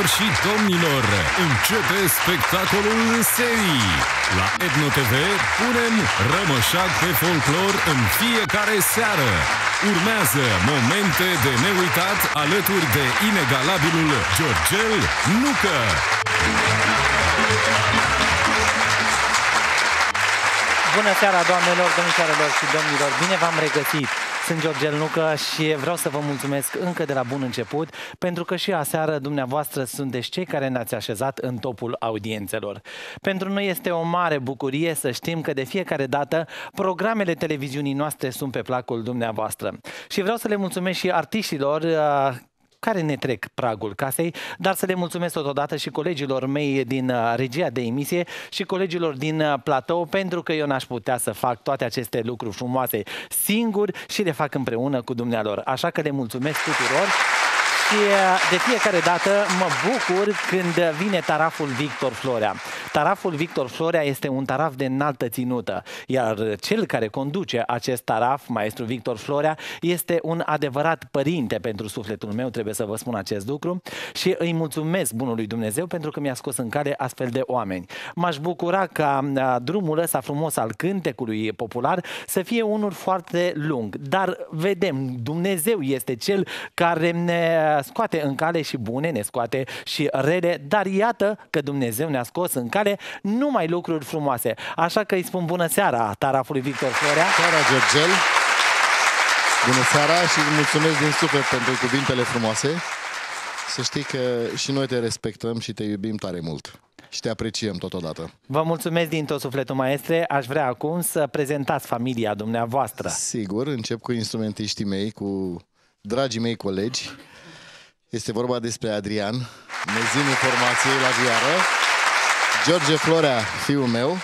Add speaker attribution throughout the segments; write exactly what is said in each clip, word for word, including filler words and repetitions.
Speaker 1: Doamnelor și domnilor, începe spectacolul în serii. La Etno T V punem rămășac pe folclor în fiecare seară. Urmează momente de neuitat alături de inegalabilul Georgel Nucă.
Speaker 2: Bună seara, doamnelor, domnișoarelor și domnilor! Bine v-am regăsit! Sunt Georgel Nucă și vreau să vă mulțumesc încă de la bun început, pentru că și aseară dumneavoastră sunteți cei care ne-ați așezat în topul audiențelor. Pentru noi este o mare bucurie să știm că de fiecare dată programele televiziunii noastre sunt pe placul dumneavoastră. Și vreau să le mulțumesc și artiștilor uh, care ne trec pragul casei, dar să le mulțumesc totodată și colegilor mei din regia de emisie și colegilor din platou, pentru că eu n-aș putea să fac toate aceste lucruri frumoase singur și le fac împreună cu dumnealor. Așa că le mulțumesc tuturor și de fiecare dată mă bucur când vine taraful Victor Florea. Taraful Victor Florea este un taraf de înaltă ținută, iar cel care conduce acest taraf, maestru Victor Florea, este un adevărat părinte pentru sufletul meu, trebuie să vă spun acest lucru, și îi mulțumesc bunului Dumnezeu pentru că mi-a scos în cale astfel de oameni. M-aș bucura ca drumul ăsta frumos al cântecului popular să fie unul foarte lung, dar vedem, Dumnezeu este cel care ne scoate în cale și bune, ne scoate și rele, dar iată că Dumnezeu ne-a scos în cale numai lucruri frumoase. Așa că îi spun bună seara tarafului Victor Florea.
Speaker 3: Seara, Georgel! Bună seara și mulțumesc din suflet pentru cuvintele frumoase. Să știi că și noi te respectăm și te iubim tare mult. Și te apreciem totodată.
Speaker 2: Vă mulțumesc din tot sufletul, maestre. Aș vrea acum să prezentați familia dumneavoastră.
Speaker 3: Sigur, încep cu instrumentiștii mei, cu dragii mei colegi. Este vorba despre Adrian, mezinul formației la vioară, George Florea, fiul meu,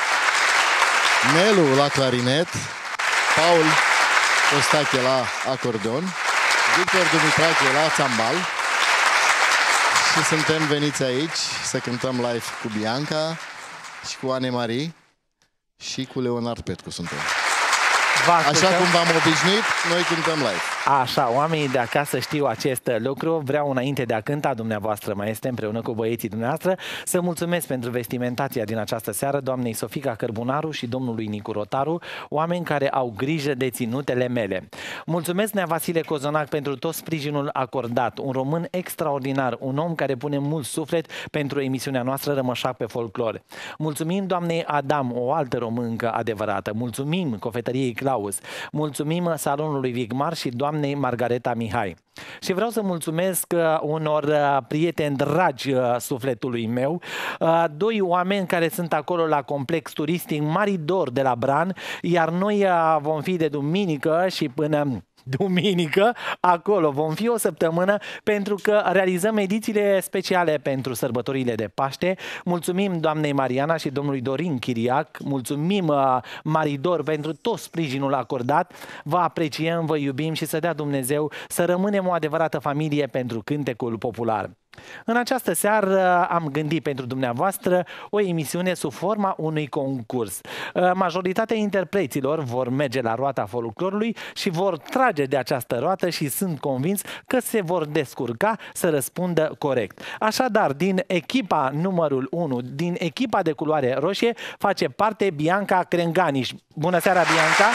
Speaker 3: Nelu la clarinet, Paul Costache la acordeon, Victor Dumitrache la țambal și suntem veniți aici să cântăm live cu Bianca și cu Anne-Marie și cu Leonard Petcu suntem. Așa cum v-am obișnuit, noi cântăm live.
Speaker 2: Așa, oamenii de acasă știu acest lucru. Vreau înainte de a cânta dumneavoastră, maestre, împreună cu băieții dumneavoastră, să mulțumesc pentru vestimentația din această seară doamnei Sofica Cărbunaru și domnului Nicu Rotaru, oameni care au grijă de ținutele mele. Mulțumesc Nea Vasile Cozonac pentru tot sprijinul acordat, un român extraordinar, un om care pune mult suflet pentru emisiunea noastră Rămășac pe folclor. Mulțumim doamnei Adam, o altă româncă adevărată. Mulțumim cofetăriei Claus. Mulțumim salonului Vigmar și doamnei Margareta Mihai. Și vreau să mulțumesc unor prieteni dragi sufletului meu, doi oameni care sunt acolo la complex turistic Maridor de la Bran, iar noi vom fi de duminică și până duminică acolo. Vom fi o săptămână pentru că realizăm edițiile speciale pentru sărbătorile de Paște. Mulțumim doamnei Mariana și domnului Dorin Chiriac. Mulțumim Maridor pentru tot sprijinul acordat. Vă apreciem, vă iubim și să dea Dumnezeu să rămânem o adevărată familie pentru cântecul popular. În această seară am gândit pentru dumneavoastră o emisiune sub forma unui concurs. Majoritatea interpreților vor merge la roata folclorului și vor trage de această roată și sunt convins că se vor descurca să răspundă corect. Așadar, din echipa numărul unu, din echipa de culoare roșie, face parte Bianca Crenganiș. Bună seara, Bianca!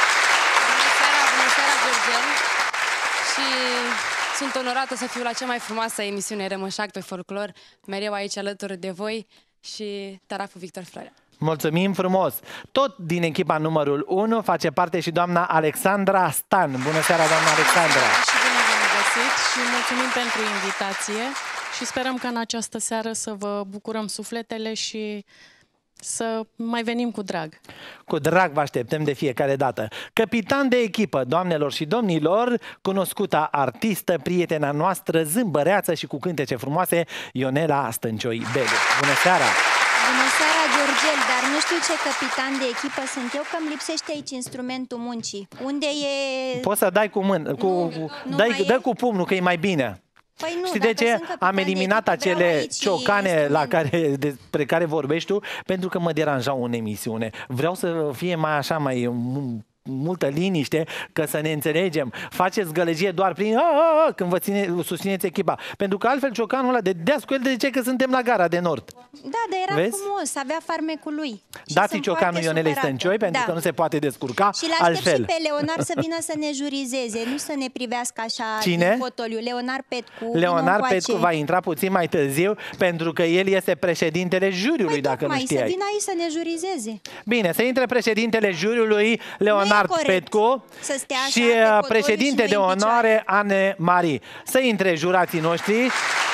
Speaker 4: Sunt onorată să fiu la cea mai frumoasă emisiune Rămășac pe folclor, mereu aici alături de voi și taraful Victor Florea.
Speaker 2: Mulțumim frumos! Tot din echipa numărul unu face parte și doamna Alexandra Stan. Bună seara, doamna Alexandra!
Speaker 5: Bună seara și bine v-am găsit și mulțumim pentru invitație și sperăm că în această seară să vă bucurăm sufletele și să mai venim cu drag.
Speaker 2: Cu drag vă așteptăm de fiecare dată. Capitan de echipă, doamnelor și domnilor, cunoscuta artistă, prietena noastră, zâmbăreață și cu cântece frumoase, Ionela Stâncioi Belu. Bună seara!
Speaker 6: Bună seara, Georgel, dar nu știu ce capitan de echipă sunt eu, că îmi lipsește aici instrumentul muncii. Unde e...
Speaker 2: Poți să dai cu mână, cu, nu, nu dai, dă cu pumnul, că e mai bine.
Speaker 6: Păi nu,
Speaker 2: știi de ce? Am eliminat acele ciocane la care, despre care vorbești tu, pentru că mă deranjau în emisiune. Vreau să fie mai așa, mai multă liniște, că să ne înțelegem. Faceți gălăgie doar prin a, a, a, când vă ține, susțineți echipa. Pentru că altfel ciocanul ăla de deas cu el de zice că suntem la gara de nord.
Speaker 6: Da, dar era
Speaker 2: Vezi?
Speaker 6: frumos, avea farmecul lui.
Speaker 2: Dați ciocanul Ionelei Stăncioi, pentru
Speaker 6: da.
Speaker 2: că nu se poate descurca
Speaker 6: și l-aștept
Speaker 2: altfel.
Speaker 6: și pe Leonar să vină să ne jurizeze, nu să ne privească așa
Speaker 2: Cine?
Speaker 6: din fotoliu. Leonar Petcu.
Speaker 2: Leonar Petcu va intra puțin mai târziu, pentru că el este președintele juriului,
Speaker 6: păi
Speaker 2: dacă
Speaker 6: tocmai,
Speaker 2: nu știai.
Speaker 6: să vină aici să ne jurizeze.
Speaker 2: Bine, să intre președintele juriului Leonard Petcu
Speaker 6: să stea așa
Speaker 2: și
Speaker 6: pe
Speaker 2: președinte
Speaker 6: și
Speaker 2: de onoare Anne Marie. Să intre jurații noștri,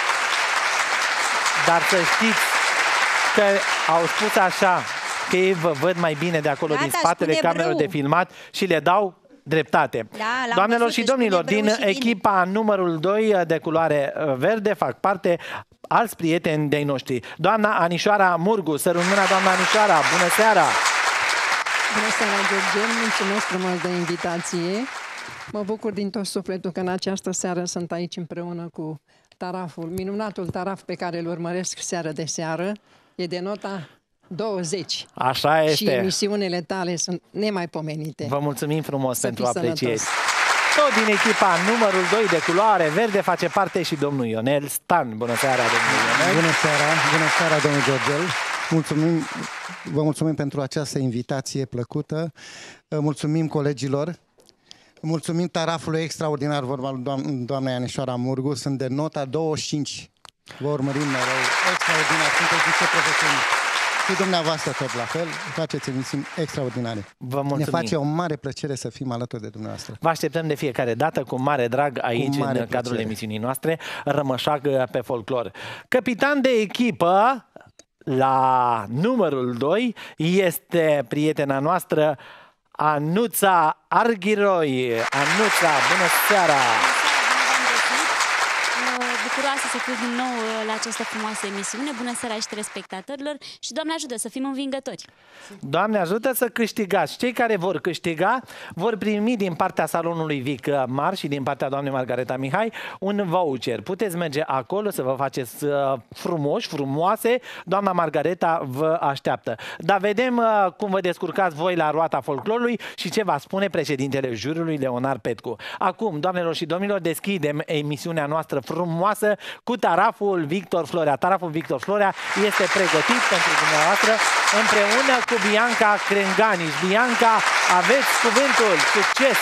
Speaker 2: dar să știți că au spus așa, că ei vă văd mai bine de acolo,
Speaker 6: Gata,
Speaker 2: din spatele
Speaker 6: spune
Speaker 2: camerelor
Speaker 6: brâu.
Speaker 2: de filmat și le dau dreptate.
Speaker 6: Da,
Speaker 2: Doamnelor și domnilor, din
Speaker 6: și
Speaker 2: echipa numărul doi de culoare verde fac parte alți prieteni de-ai noștri. Doamna Anișoara Murgu, sărut mâna, doamna Anișoara, bună seara!
Speaker 7: Bună seara, George, mulțumesc frumos de invitație. Mă bucur din tot sufletul că în această seară sunt aici împreună cu taraful, minunatul taraf pe care îl urmăresc seară de seară. E de nota douăzeci.
Speaker 2: Așa este.
Speaker 7: Și emisiunile tale sunt nemaipomenite.
Speaker 2: Vă mulțumim frumos
Speaker 7: Să
Speaker 2: pentru
Speaker 7: fii
Speaker 2: aprecieri.
Speaker 7: sănătos.
Speaker 2: Tot din echipa numărul doi de culoare verde face parte și domnul Ionel Stan. Bună seara, domnul Ionel.
Speaker 8: Bună seara, bună seara, domnul Georgel. Mulțumim, vă mulțumim pentru această invitație plăcută. Mulțumim colegilor. Mulțumim tarafului extraordinar, vorba lui doam doamnei Anișoara Murgu. Sunt de nota douăzeci și cinci. Vă urmărim mereu. Extraordinar. Sunteți niște profesioniști. Și dumneavoastră tot la fel, faceți emisiuni extraordinare.
Speaker 2: Vă mulțumim.
Speaker 8: Ne face o mare plăcere să fim alături de dumneavoastră.
Speaker 2: Vă așteptăm de fiecare dată cu mare drag aici,
Speaker 8: mare
Speaker 2: în cadrul
Speaker 8: plăcere.
Speaker 2: emisiunii noastre, Rămășag pe folclor. Capitan de echipă la numărul doi este prietena noastră Anuța Arghiroi. Anuța, bună seara!
Speaker 9: Bucuroasă să fiu din nou la această frumoasă emisiune. Bună seara și telespectatorilor și Doamne ajută să fim învingători.
Speaker 2: Doamne ajută să câștigați. Cei care vor câștiga vor primi din partea salonului Vic Mar și din partea doamnei Margareta Mihai un voucher. Puteți merge acolo să vă faceți frumoși, frumoase. Doamna Margareta vă așteaptă. Dar vedem cum vă descurcați voi la roata folclorului și ce va spune președintele juriului Leonard Petcu. Acum, doamnelor și domnilor, deschidem emisiunea noastră frumoasă cu taraful Victor Florea. Taraful Victor Florea este pregătit pentru dumneavoastră împreună cu Bianca Crenganici. Bianca, aveți cuvântul. Succes!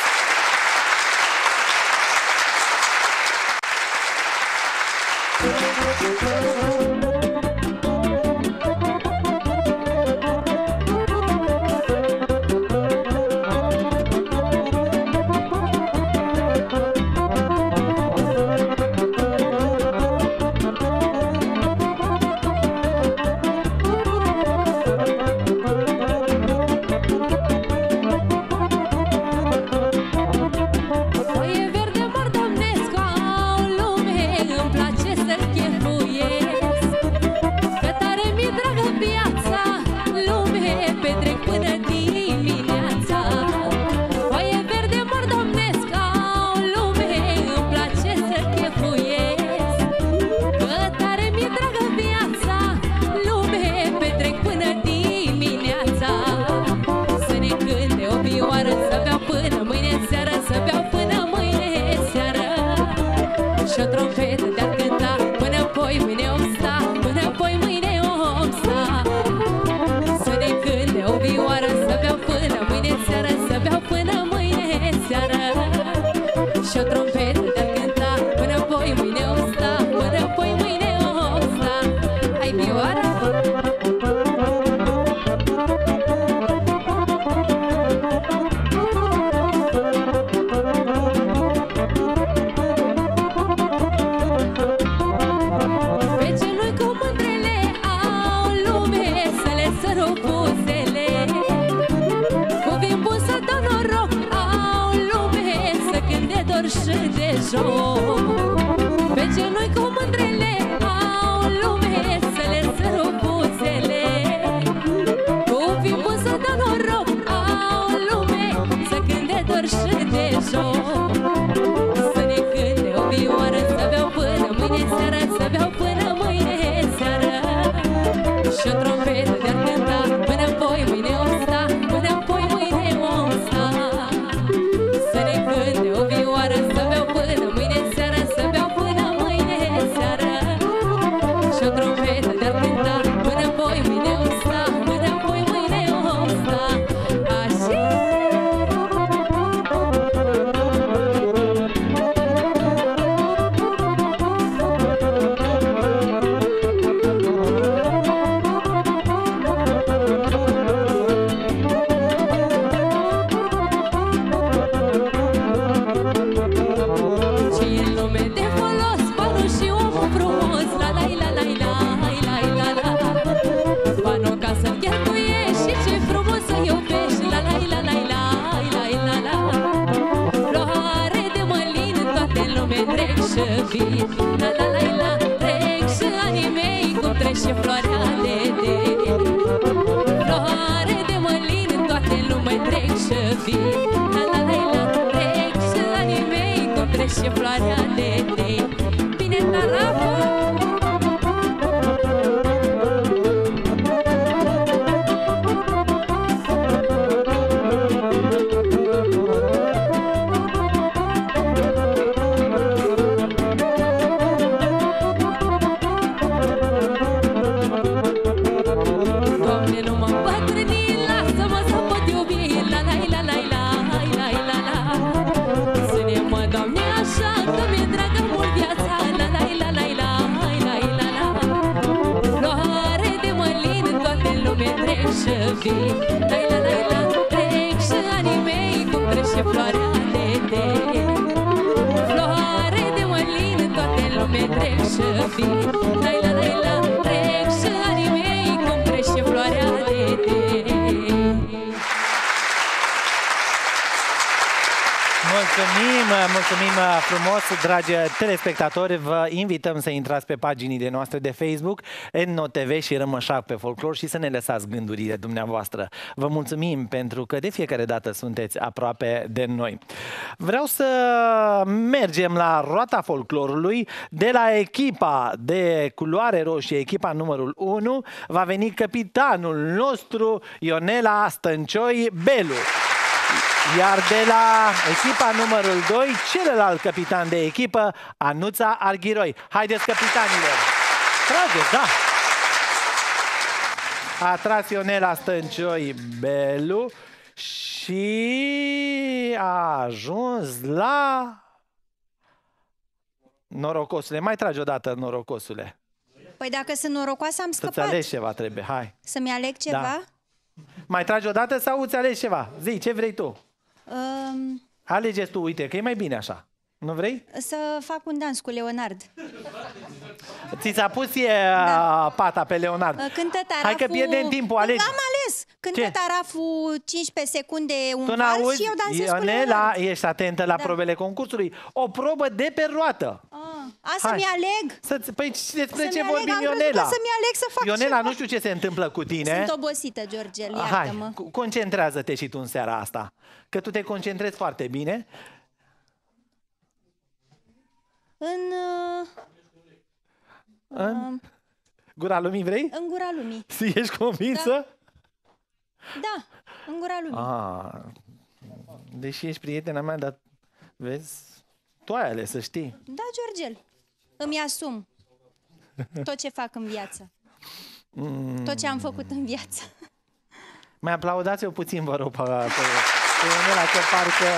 Speaker 10: Și o trompetă de-ar cânta, până apoi mâine o sta, până apoi mâine o sta. vii. La la la la, trec și anii mei cum trece floarea de de. Floare de mălin în toate lume trec și vii. La la la la, trec și anii mei cum trece floarea de de. Bine, tarafă! Lai la lai la, trec și anii mei cum trece floarea de de. Floare de mălin în toate lume trec și vii. Lai la lai la, trec și anii mei cum trece floarea de de.
Speaker 2: Mulțumim, mulțumim frumos, dragi telespectatori. Vă invităm să intrați pe paginile noastre de Facebook, Etno T V și Rămășac pe Folclor și să ne lăsați gândurile dumneavoastră. Vă mulțumim pentru că de fiecare dată sunteți aproape de noi. Vreau să mergem la roata folclorului. De la echipa de culoare roșie, echipa numărul unu, va veni capitanul nostru Ionela Stăncioi Belu. Iar de la echipa numărul doi, celălalt capitan de echipă, Anuța Arghiroi. Haideți, capitanilor! Trageți, da! A tras Ionela Stăncioi Belu și a ajuns la... Norocosule, mai tragi odată, norocosule.
Speaker 6: Păi dacă sunt norocoasă, am scăpat.
Speaker 2: Să-ți alegi ceva, trebuie, hai.
Speaker 6: Să-mi aleg ceva?
Speaker 2: Da. Mai tragi odată sau îți alegi ceva? Zi, ce vrei tu?
Speaker 6: Um,
Speaker 2: Alegeți tu, uite, că e mai bine așa. Nu vrei?
Speaker 6: Să fac un dans cu Leonard.
Speaker 2: Ți s-a pus e da. pata pe Leonard.
Speaker 6: Cântă taraful...
Speaker 2: Hai că pierdem timpul, alegi.
Speaker 6: Am ales! Cântă
Speaker 2: Ce?
Speaker 6: taraful cincisprezece secunde un
Speaker 2: tu
Speaker 6: vals și eu dansez cu
Speaker 2: Ionela,
Speaker 6: Leonard.
Speaker 2: ești atentă la
Speaker 6: da.
Speaker 2: probele concursului. O probă de pe roată.
Speaker 6: Ah, a, să-mi aleg?
Speaker 2: Să păi despre ce
Speaker 6: aleg.
Speaker 2: vorbim,
Speaker 6: am
Speaker 2: Ionela?
Speaker 6: să-mi aleg să fac
Speaker 2: Ionela,
Speaker 6: ceva.
Speaker 2: nu știu ce se întâmplă cu tine.
Speaker 6: Sunt obosită, Georgel, iartă-mă.
Speaker 2: Hai, concentrează-te și tu în seara asta. Că tu te concentrezi foarte bine.
Speaker 6: În... Uh,
Speaker 2: în... Gura lumii vrei?
Speaker 6: În gura lumii.
Speaker 2: Ești convinsă?
Speaker 6: Da, da, în gura lumii.
Speaker 2: Ah, deși ești prietena mea, dar vezi, tu ai ales, să știi.
Speaker 6: Da, Georgel, îmi asum tot ce fac în viață. Mm. Tot ce am făcut în viață.
Speaker 2: Mai aplaudați-o puțin, vă rog, pe, pe, pe Ionela, că parcă...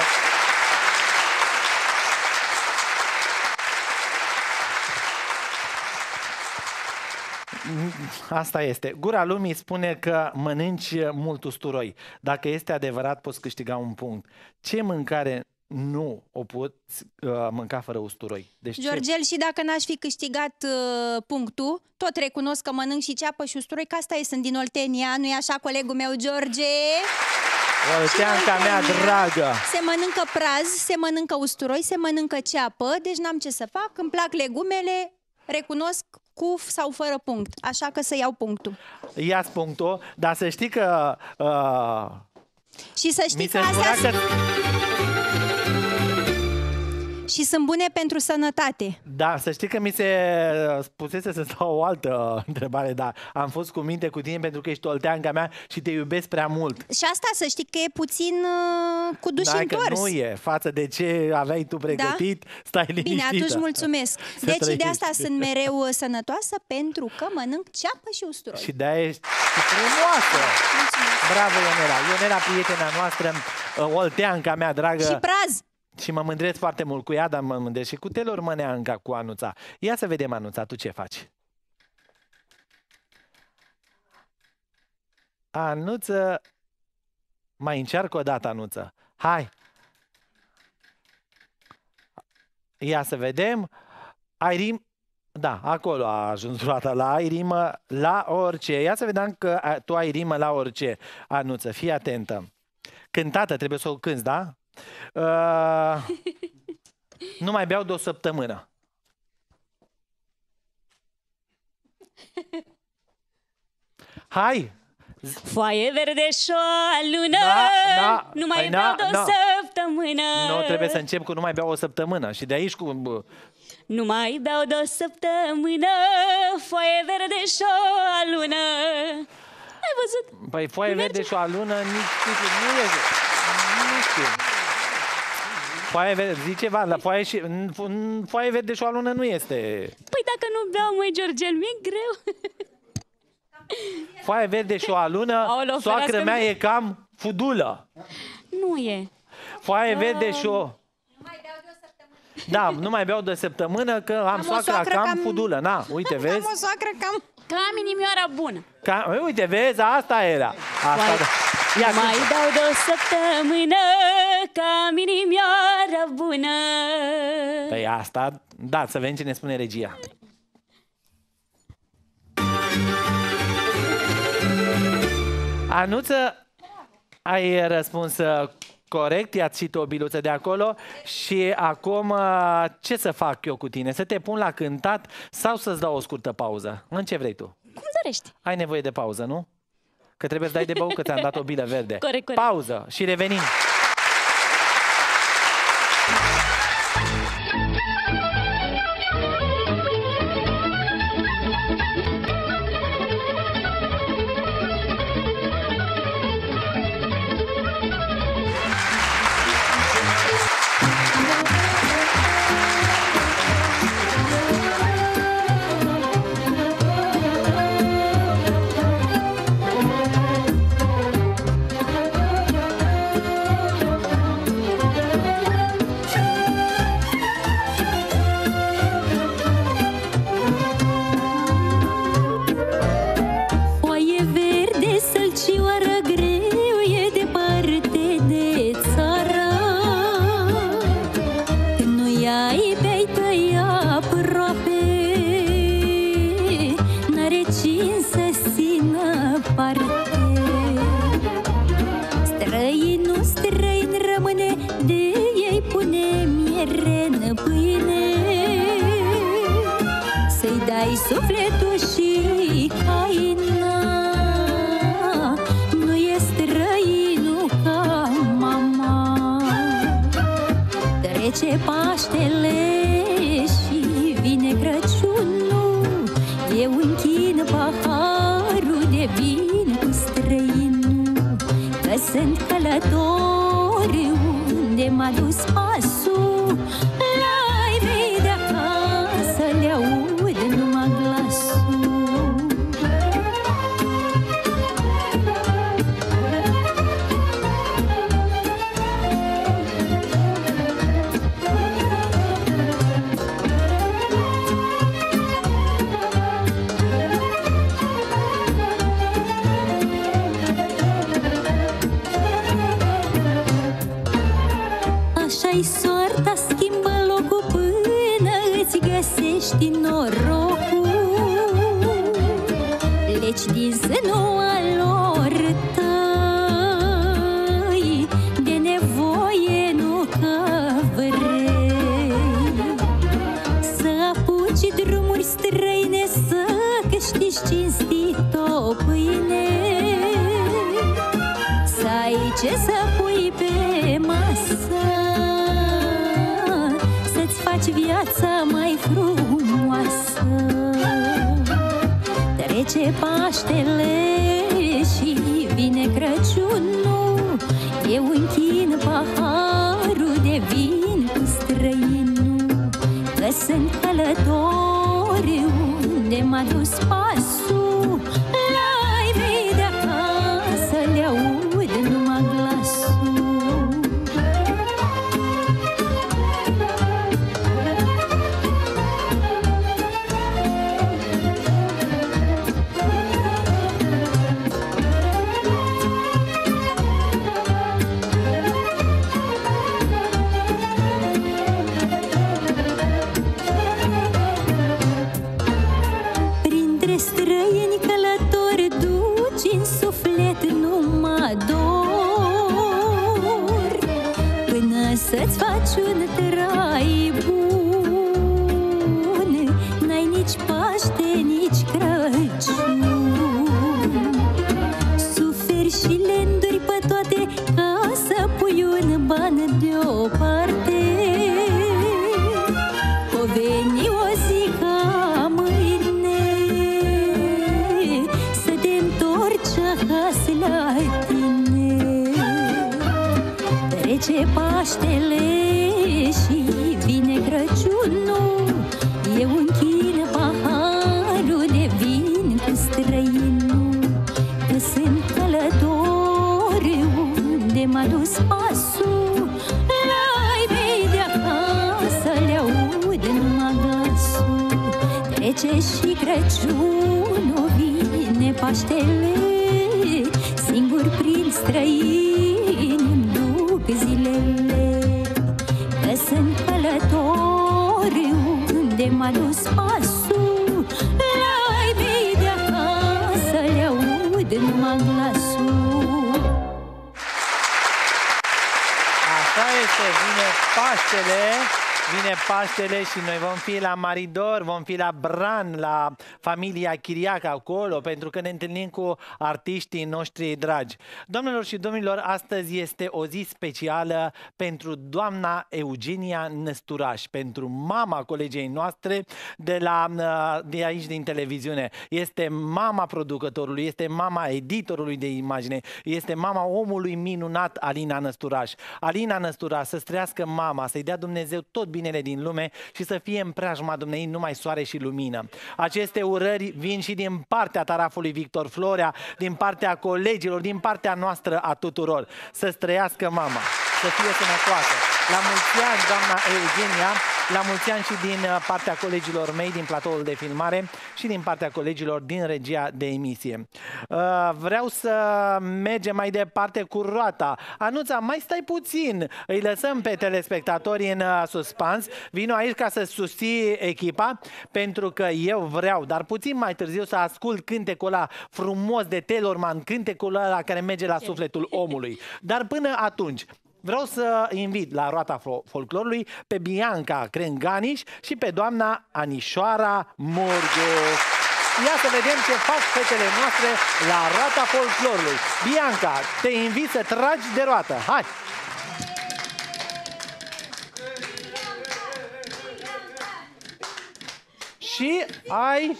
Speaker 2: Asta este. Gura lumii spune că mănânci mult usturoi. Dacă este adevărat, poți câștiga un punct. Ce mâncare nu o poți uh, mânca fără usturoi? Deci
Speaker 6: Georgel,
Speaker 2: ce?
Speaker 6: și dacă n-aș fi câștigat uh, punctul, tot recunosc că mănânc și ceapă și usturoi, că asta e, sunt din Oltenia, nu-i așa, colegul meu George?
Speaker 2: Olteanca mea dragă!
Speaker 6: Se mănâncă praz, se mănâncă usturoi, se mănâncă ceapă, deci n-am ce să fac, îmi plac legumele, recunosc cu sau fără punct, așa că să iau punctul.
Speaker 2: Ia-ți punctul, dar să știi că... Uh,
Speaker 6: și să știi că astea... Că... Și sunt bune pentru sănătate.
Speaker 2: Da, să știi că mi se spusese să stau o altă întrebare, dar am fost cu minte cu tine pentru că ești olteanca mea și te iubesc prea mult.
Speaker 6: Și asta să știi că e puțin uh, cu duș întors.
Speaker 2: Că nu e, față de ce aveai tu pregătit, da? Stai liniștită.
Speaker 6: Bine, atunci mulțumesc. Să deci trăiești. De asta sunt mereu sănătoasă, pentru că mănânc ceapă și usturoi.
Speaker 2: Și de-aia ești frumoasă.
Speaker 6: Mulțumesc.
Speaker 2: Bravo, Ionela. Ionela, prietena noastră, olteanca mea dragă.
Speaker 6: Și praz.
Speaker 2: Și mă mândresc foarte mult cu ea, dar mă mândresc și cu Telor Măneanca, cu Anuța. Ia să vedem, Anuța, tu ce faci? Anuță, mai încearcă o dată, Anuță. Hai! Ia să vedem. Ai rim... Da, acolo a ajuns roata, la ai rimă la orice. Ia să vedem că tu ai rimă la orice, Anuță, fii atentă. Cântată, trebuie să o cânți, da? Uh, nu mai beau de o săptămână. Hai!
Speaker 9: Foaie verde și o lună,
Speaker 2: Da, da.
Speaker 9: nu mai
Speaker 2: Păi
Speaker 9: beau
Speaker 2: na,
Speaker 9: de o
Speaker 2: na.
Speaker 9: săptămână.
Speaker 2: Nu, trebuie să încep cu nu mai beau o săptămână. Și de aici cu... bă,
Speaker 9: Nu mai beau de o săptămână, foaie verde și o lună. Ai văzut?
Speaker 2: Păi foaie verde și o lună, nici nu e... Nu știu. Foaie verde, zici ceva, la foaie, și, în foaie verde și o lună nu este...
Speaker 9: Păi dacă nu beau, măi, Georgel, mi-e greu.
Speaker 2: Foaie verde și o lună,
Speaker 9: Aoleu,
Speaker 2: soacră
Speaker 9: ferească-mi.
Speaker 2: mea e cam fudulă.
Speaker 9: Nu e.
Speaker 2: Foaie verde și o... Da, nu mai beau de o săptămână că am,
Speaker 6: Am o
Speaker 2: soacra
Speaker 6: soacră
Speaker 2: cam,
Speaker 6: cam-
Speaker 2: fudulă. Na, uite, vezi?
Speaker 6: Am o soacră cam...
Speaker 9: Ca inimioara bună.
Speaker 2: Ca, uite, vezi, asta era. Asta,
Speaker 9: Foaie-
Speaker 2: da. Ia,
Speaker 9: Mai
Speaker 2: cântă.
Speaker 9: dau de o săptămână, ca inimioara bună.
Speaker 2: Păi asta, da, să vedem ce ne spune regia. Anuță, ai răspuns uh, corect, i-ați și tu o biluță de acolo și acum uh, ce să fac eu cu tine? Să te pun la cântat sau să-ți dau o scurtă pauză? În ce vrei tu?
Speaker 9: Cum dorești.
Speaker 2: Ai nevoie de pauză, nu? Că trebuie să dai de băut, că ți-am dat o bilă verde.
Speaker 9: Corect, corect.
Speaker 2: Pauză și revenim.
Speaker 10: Foaie verde, sălcioară greu, e departe de țară. Când nu-i ai pe-ai tăi aproape, n-are cine să țină parte. Străinul străin rămâne, de ei pune miere în pâine. Să-i dai sufletul și haina, nu e străinul ca mama. Trece Paștele și vine Crăciunul, eu închin paharul de vin cu străinul, că sunt călători unde m-a dus pasul. La-ai mei de acasă le aud numai glasul. Așa-i soarta, schimbă locul până îți găsești norocul. Pleci din sânul al lor tăi, de nevoie, nu că vrei. Să apuci drumuri străine, să câștigi cinstit o pâine. Să ai ce să pui pe masă, să-ți faci viața mai frumoasă. Trece Paștele și vine Crăciunul, eu închin paharul de vin cu străinul, că sunt călători unde m-a dus pasul. La-ai mei de acasă le aud numai glasul. Printre străini călători duci în suflet numai dor, până să-ți faci un trai bun, n-ai nici Paște, nici Crăciun.
Speaker 9: acasă la tine. Trece Paștele și vine Crăciunul, eu închin paharul de vin cu străinul, că sunt călător unde m-a dus pasul, la-ai mei de acasă le aud numai glasul. Trece și Crăciunul, vine Paștele, singur prin străini îmi duc zilele, că sunt călător unde m-a dus pasul, la-ai mei de acasă le aud numai glasul.
Speaker 2: Așa este, vine Paștele, vine Paștele și noi vom fi la Maridor, vom fi la Bran, la familia Chiriac acolo, pentru că ne întâlnim cu artiștii noștri dragi. Doamnelor și domnilor, astăzi este o zi specială pentru doamna Eugenia Năsturaș, pentru mama colegei noastre de, la, de aici din televiziune. Este mama producătorului, este mama editorului de imagine, este mama omului minunat Alina Năsturaș. Alina Năsturaș, să-ți trăiască mama, să-i dea Dumnezeu tot binele din lume și să fie în preajma Dumnezei numai soare și lumină. Aceste urări vin și din partea tarafului Victor Florea, din partea colegilor, din partea noastră a tuturor. Să-ți trăiască mama, să fie sănătoasă. La mulți ani, doamna Eugenia, la mulți ani și din partea colegilor mei din platoul de filmare și din partea colegilor din regia de emisie. Vreau să mergem mai departe cu roata. Anuța, mai stai puțin, îi lăsăm pe telespectatori în suspans. Vino aici ca să susții echipa, pentru că eu vreau, dar puțin mai târziu, să ascult cântecul ăla frumos de Telorman, cântecul ăla care merge la sufletul omului. Dar până atunci, vreau să invit la roata folclorului pe Bianca Crenganiș și pe doamna Anișoara Murgu. Ia să vedem ce fac fetele noastre la roata folclorului. Bianca, te invit să tragi de roată. Hai! Și ai...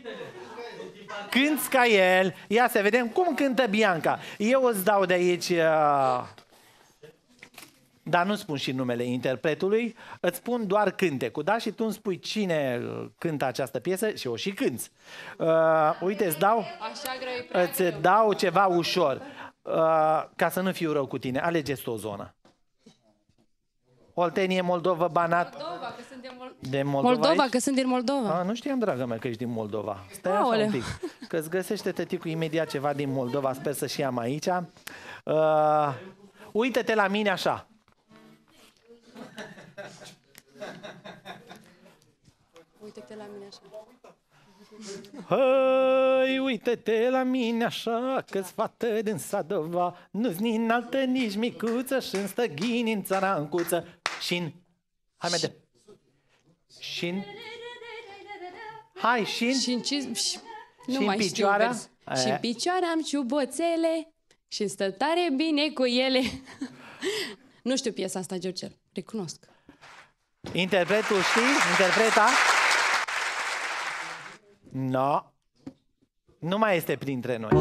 Speaker 2: Cânți ca el. Ia să vedem cum cântă Bianca. Eu îți dau de aici... Uh... Dar nu spun și numele interpretului, îți spun doar cântecul, da? Și tu îmi spui cine cântă această piesă și o și cânți. Uh, uite, îți dau, îți dau ceva ușor, uh, ca să nu fiu rău cu tine. Alege-ți o zonă. Oltenie, Moldova, Banat.
Speaker 4: Moldova, că sunt din Mol...
Speaker 2: de Moldova,
Speaker 4: Moldova
Speaker 2: aici?
Speaker 4: că sunt din Moldova.
Speaker 2: A, nu știam, dragă mea, că ești din Moldova. Stai așa un pic, că îți găsește tăticul imediat ceva din Moldova, sper să și am aici. Uh, Uită-te la mine așa.
Speaker 4: Uite-te la mine așa.
Speaker 2: Hăi, uite-te la mine așa, că-s fată din Sadova, nu-s ni înaltă, nici micuță, și-n stăghini în țara încuță. Și-n... Hai, mai de... Și-n... Hai, și-n...
Speaker 4: Și-n... Și nu
Speaker 2: și
Speaker 4: mai
Speaker 2: picioarea?
Speaker 4: știu și în picioare am ciuboțele și stă tare bine cu ele. Nu știu piesa asta, Georgel, recunosc.
Speaker 2: Interpretul știi? Interpreta? No. Nu mai este printre noi.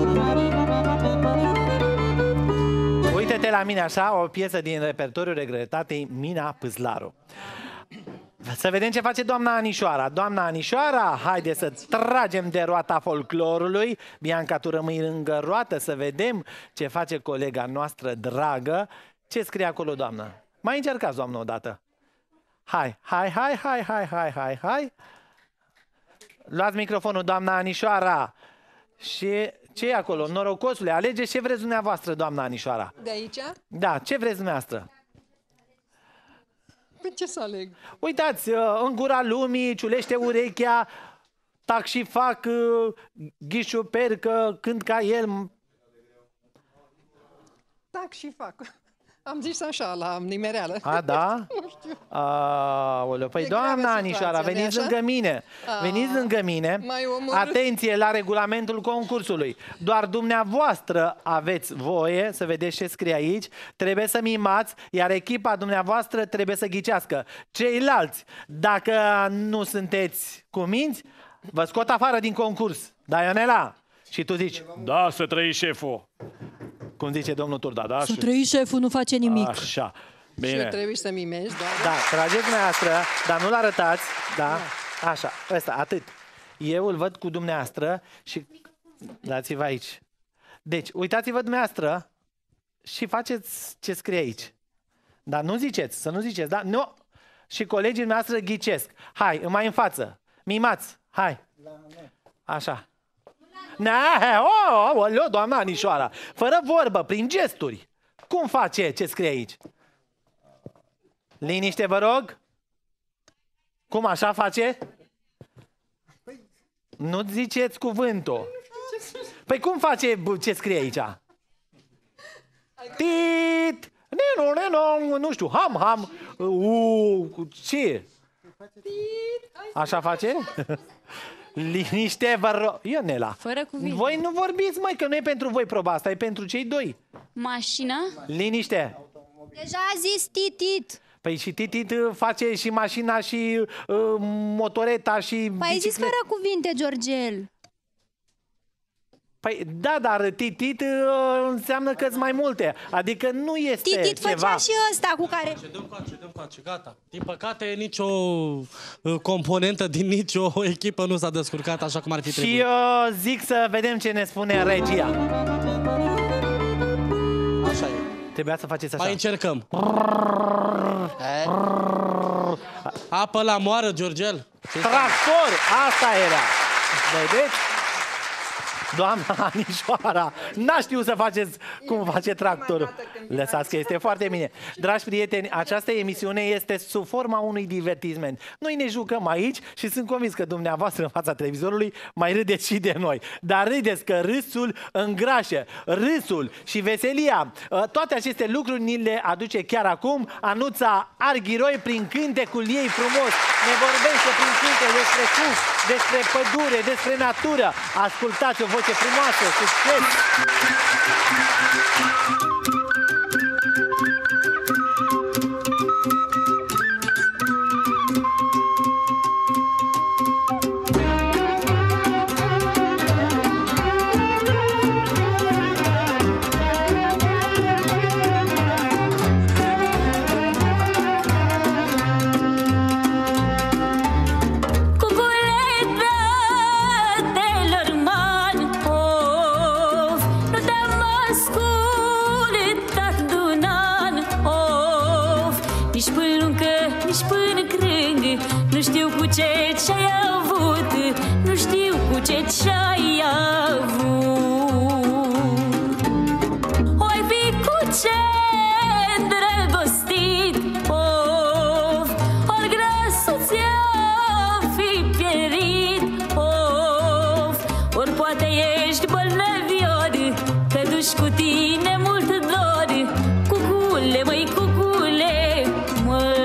Speaker 2: Uite-te la mine așa, o piesă din repertoriul regretatei Mina Pâzlaru. Să vedem ce face doamna Anișoara. Doamna Anișoara, haide să tragem de roata folclorului. Bianca, tu rămâi lângă roată să vedem ce face colega noastră dragă. Ce scrie acolo, doamnă? Mai încercați, doamnă, odată. Hai, hai, hai, hai, hai, hai, hai, hai. Luați microfonul, doamna Anișoara. Și ce e acolo? Norocosule, alegeți ce vreți dumneavoastră, doamna Anișoara.
Speaker 7: De aici?
Speaker 2: Da, ce vreți dumneavoastră?
Speaker 7: Pe ce să aleg?
Speaker 2: Uitați, în gura lumii, ciulește urechea, tac și fac, ghișu percă, cânt ca el.
Speaker 7: Tac și fac. Am zis așa, la nimereală.
Speaker 2: A, da?
Speaker 7: Nu știu.
Speaker 2: Aoleu, păi doamna Anișoara, veniți lângă mine.
Speaker 7: A,
Speaker 2: veniți lângă mine.
Speaker 7: omorât.
Speaker 2: Atenție la regulamentul concursului. Doar dumneavoastră aveți voie să vedeți ce scrie aici. Trebuie să mimați, iar echipa dumneavoastră trebuie să ghicească. Ceilalți, dacă nu sunteți cuminți, vă scot afară din concurs. Da, Ionela? Și tu zici, da, să trăi șeful. Cum zice domnul Turda, da?
Speaker 11: Să trăi șeful, nu face nimic.
Speaker 2: Așa. Bine.
Speaker 7: Și trebuie să mimezi, da?
Speaker 2: Da, trageți dumneavoastră, dar nu-l arătați, da? Așa, ăsta, atât. Eu îl văd cu dumneavoastră și dați-vă aici. Deci, uitați-vă dumneavoastră și faceți ce scrie aici. Dar nu ziceți, să nu ziceți, da? Nu. Și colegii dumneavoastră ghicesc. Hai, mai în față. Mimați, hai. Așa. Ne, oh, oh, oh, doamna Anișoara, fără vorbă, prin gesturi. Cum face ce scrie aici? Liniște, vă rog. Cum așa face? Nu ziceți cuvântul. Păi cum face ce scrie aici? Tit! Nenu, nenu, nu știu, ham, ham. U, ce? Așa face? Liniște, vă rog. Ionela,
Speaker 9: fără cuvinte.
Speaker 2: Voi nu vorbiți, măi, că nu e pentru voi proba asta, e pentru cei doi.
Speaker 9: Mașină.
Speaker 2: Liniște.
Speaker 6: Deja a zis titit.
Speaker 2: Păi și titit face și mașina și uh, motoreta și
Speaker 6: Păi ai zis fără cuvinte, Georgel.
Speaker 2: Păi da, dar titit uh, înseamnă că-s mai multe. Adică nu este
Speaker 6: Titit
Speaker 2: ceva.
Speaker 6: făcea și ăsta cu care...
Speaker 12: Ce dăm coace, dăm coace, gata. Din păcate, nicio uh, componentă din nicio echipă nu s-a descurcat așa cum ar fi trebuit.
Speaker 2: Și uh, zic să vedem ce ne spune regia.
Speaker 12: Așa e.
Speaker 2: Trebuia să faceți așa.
Speaker 12: Mai încercăm. Apă la moară, Georgel.
Speaker 2: Tractor! Asta era. Vedeți? Doamna Anișoara, n-a știut să faceți cum face tractorul. Lăsați că este foarte bine. Dragi prieteni, această emisiune este sub forma unui divertisment. Noi ne jucăm aici și sunt convins că dumneavoastră în fața televizorului mai râdeți și de noi. Dar râdeți că râsul îngrașă. Râsul și veselia, toate aceste lucruri ni le aduce chiar acum Anuța Arghiroi prin cântecul ei frumos. Ne vorbește prin cântec despre cuf, despre pădure, despre natură. Ascultați o voce frumoasă, succes!
Speaker 9: Ce-ai avut, nu știu cu ce ce-ai avut. Oi fi cu ce îndrăgostit, of, ori glasul ți-a fi pierit, of, ori poate ești bolnavior, că duci cu tine mult dor. Cucule, măi, cucule, măi.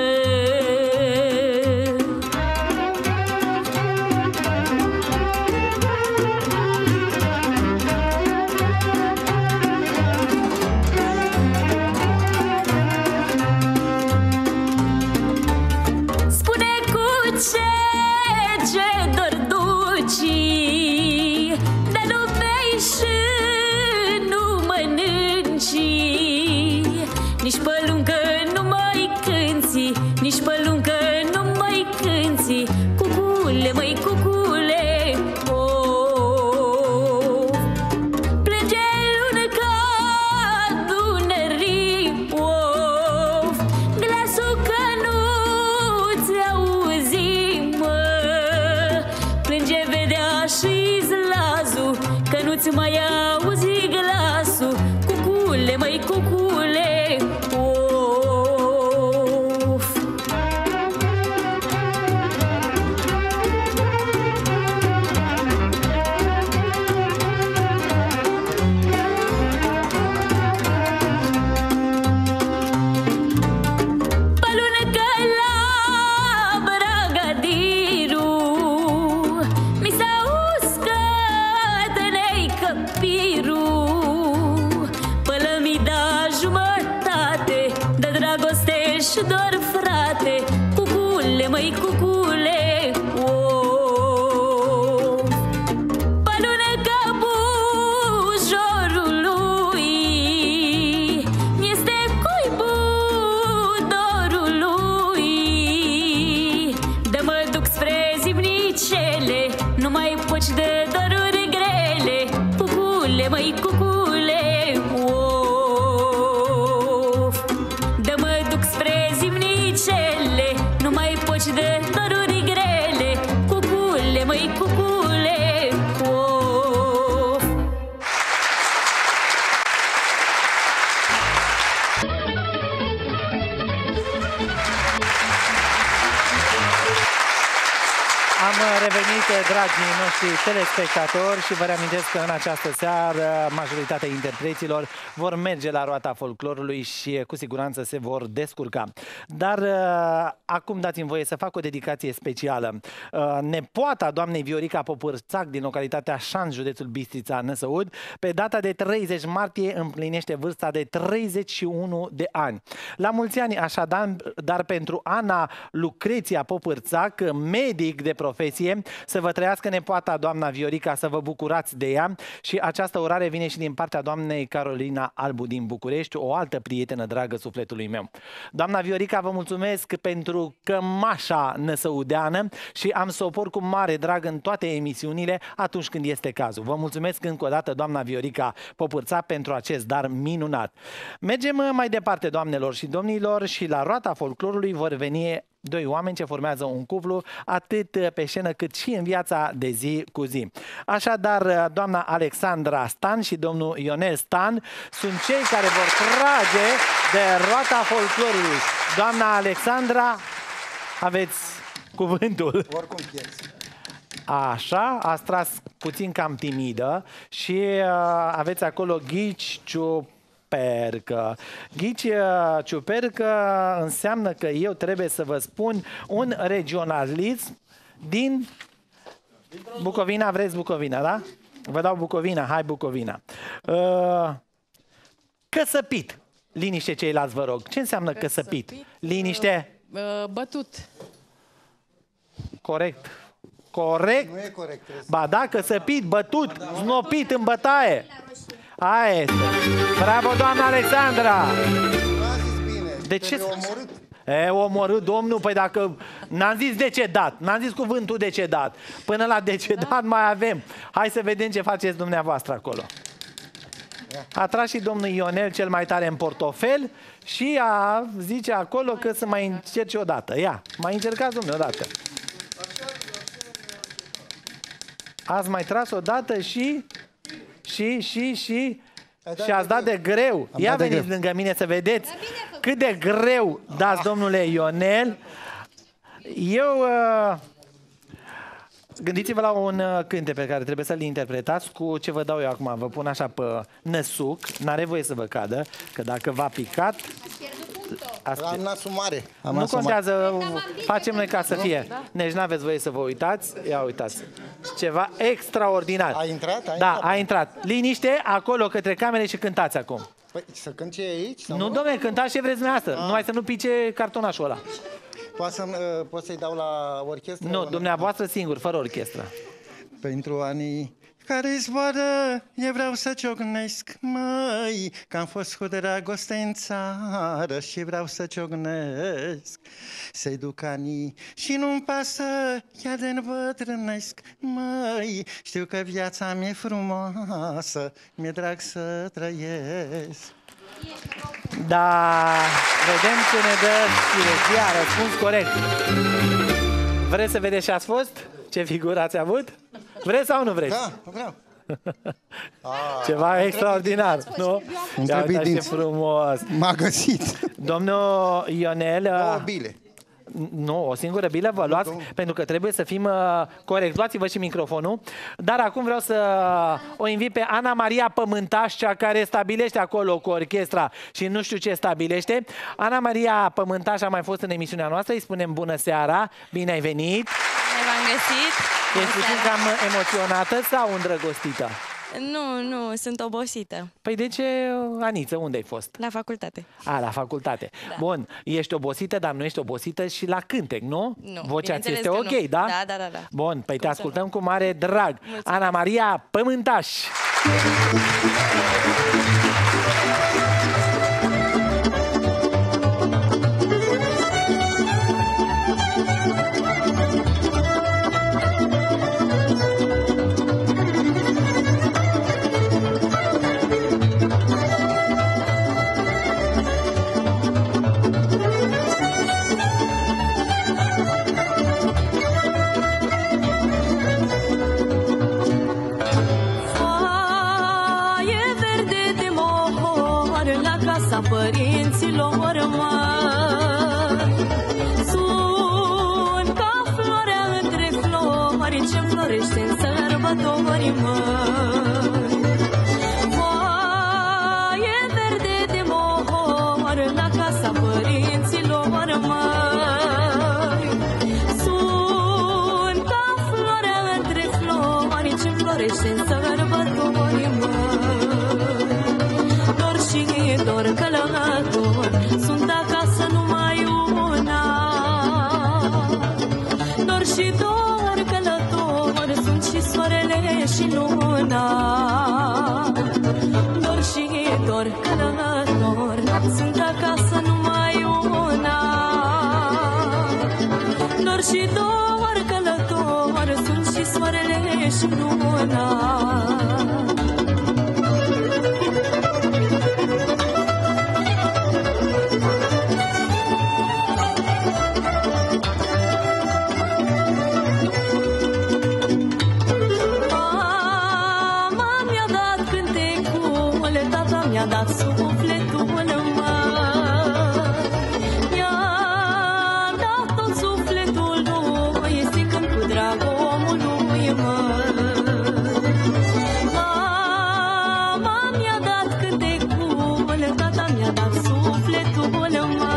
Speaker 9: Mai auzi glasul, cucule, măi, cucule, of. Palunecă la Bragadiru, mi s-a uscat piru, pălămii da jumătate, de dragoste și doar frate, cucule, măi, cucule, of. Palunecă bun
Speaker 2: revenit, dragii noștri telespectatori, și vă reamintesc că în această seară majoritatea interpreților vor merge la roata folclorului și cu siguranță se vor descurca. Dar uh, acum dați-mi voie să fac o dedicație specială. Uh, nepoata doamnei Viorica Popârțac din localitatea Șanț, județul Bistrița, Năsăud, pe data de treizeci martie împlinește vârsta de treizeci și unu de ani. La mulți ani așadar, dar pentru Ana Lucreția Popârțac, medic de profesie, să vă trăiască nepoata doamna Viorica, să vă bucurați de ea, și această urare vine și din partea doamnei Carolina Albu din București, o altă prietenă dragă sufletului meu. Doamna Viorica, vă mulțumesc pentru cămașa năsăudeană și am să o port cu mare drag în toate emisiunile atunci când este cazul. Vă mulțumesc încă o dată, doamna Viorica Popârțac, pentru acest dar minunat. Mergem mai departe, doamnelor și domnilor, și la roata folclorului vor veni doi oameni ce formează un cuplu atât pe scenă cât și în viața de zi cu zi. Așadar, doamna Alexandra Stan și domnul Ionel Stan sunt cei care vor trage de roata folclorului. Doamna Alexandra, aveți cuvântul.
Speaker 8: Oricum pierzi.
Speaker 2: Așa, ați tras puțin cam timidă și uh, aveți acolo Ghici Ciupercă. Ghici uh, Ciupercă înseamnă că eu trebuie să vă spun un regionalism din Bucovina. Vreți Bucovina, da? Vă dau Bucovina, hai Bucovina. Uh, căsăpit. Liniște ceilalți, vă rog. Ce înseamnă căsăpit? căsăpit? Liniște?
Speaker 5: Uh, bătut.
Speaker 2: Corect. Corect?
Speaker 8: Nu e corect.
Speaker 2: Ba da, căsăpit, bătut, znopit în bătaie. Aia este. Bravo, doamna Alexandra! De ce?
Speaker 8: Omorât.
Speaker 2: E, omorât, domnul, păi dacă n-am zis decedat, n-am zis cuvântul decedat. Până la decedat mai avem. Hai să vedem ce faceți dumneavoastră acolo. A tras și domnul Ionel cel mai tare în portofel și a zice acolo că să mai încerce o dată. Ia, mai încercați, domnule, o dată. Ați mai tras o dată și... Și, și, și... Și ați dat de greu. Ia veniți lângă mine să vedeți cât de greu dați, domnule Ionel. Eu... Uh, gândiți-vă la un uh, cântec pe care trebuie să-l interpretați cu ce vă dau eu acum. Vă pun așa pe năsuc, n-are voie să vă cadă, că dacă v-a picat...
Speaker 8: Am nasul mare. Am
Speaker 2: nu
Speaker 8: nasul
Speaker 2: contează,
Speaker 8: mare.
Speaker 2: facem noi ca să fie. Da. Deci n-aveți voie să vă uitați. Ia uitați. Ceva extraordinar.
Speaker 8: A intrat? A
Speaker 2: da,
Speaker 8: intrat.
Speaker 2: a intrat. Liniște, acolo către camere și cântați acum.
Speaker 8: Păi să cânt ce e aici? Sau
Speaker 2: nu, domnule, cântați ce vreți dumneavoastră. Numai să nu pice cartonașul ăla.
Speaker 8: Poți să, uh, poți să-i dau la orchestră?
Speaker 2: Nu, dumneavoastră singur, fără orchestră.
Speaker 8: Pentru anii care zboară, eu vreau să ciocnesc, măi, că am fost cu dragoste în țară și vreau să ciocnesc. Se duc anii și nu-mi pasă, chiar de îmbătrânesc, măi, știu că viața mi-e frumoasă, mi-e drag să trăiesc.
Speaker 2: Da, vedem ce ne dă regia, răspuns corect. Vreți să vedeți ce ați fost? Ce figură ați avut? Vreți sau nu vreți?
Speaker 8: Da, vreau.
Speaker 2: Ceva extraordinar, nu? Ia uitați ce frumos.
Speaker 8: M-a găsit.
Speaker 2: Domnul Ionel...
Speaker 8: Două bile.
Speaker 2: Nu, o singură bilă vă luați, pentru că trebuie să fim uh, corecți. Luați-vă și microfonul. Dar acum vreau să o invit pe Ana Maria Pământaș, cea care stabilește acolo cu orchestra și nu știu ce stabilește. Ana Maria Pământaș a mai fost în emisiunea noastră, îi spunem bună seara, bine ai venit.
Speaker 4: Bine v-am găsit.
Speaker 2: Ești puțin cam emoționată sau îndrăgostită?
Speaker 4: Nu, nu, sunt obosită.
Speaker 2: Păi de ce, Aniță, unde ai fost?
Speaker 4: La facultate.
Speaker 2: A, la facultate.
Speaker 4: Da.
Speaker 2: Bun, ești obosită, dar nu ești obosită și la cântec, nu?
Speaker 4: Nu,
Speaker 2: vocea ți este
Speaker 4: că
Speaker 2: ok,
Speaker 4: nu.
Speaker 2: da?
Speaker 4: Da, da, da, da.
Speaker 2: Bun, păi
Speaker 4: Cum
Speaker 2: te ascultăm cu mare drag.
Speaker 4: Mulțumesc.
Speaker 2: Ana Maria Pământaș.
Speaker 9: Părinților măi, sunt ca floarea între flori.
Speaker 13: sărbători, măi. Foaie verde de mohor la casa părinților, măi. Sunt ca floarea între flori ce florește în sărbători, măi. Dor și dor călător, sunt acasă numai una. Dor și dor călător, sunt și soarele și luna. Dor și dor călător, sunt acasă numai una. Dor și dor călător, sunt și soarele și luna. Mi-a dat sufletul, mă. Mi-a dat tot sufletul lui, este când cu drag omului, mă. Mama mi-a dat cântecul, tata mi-a dat sufletul, mă.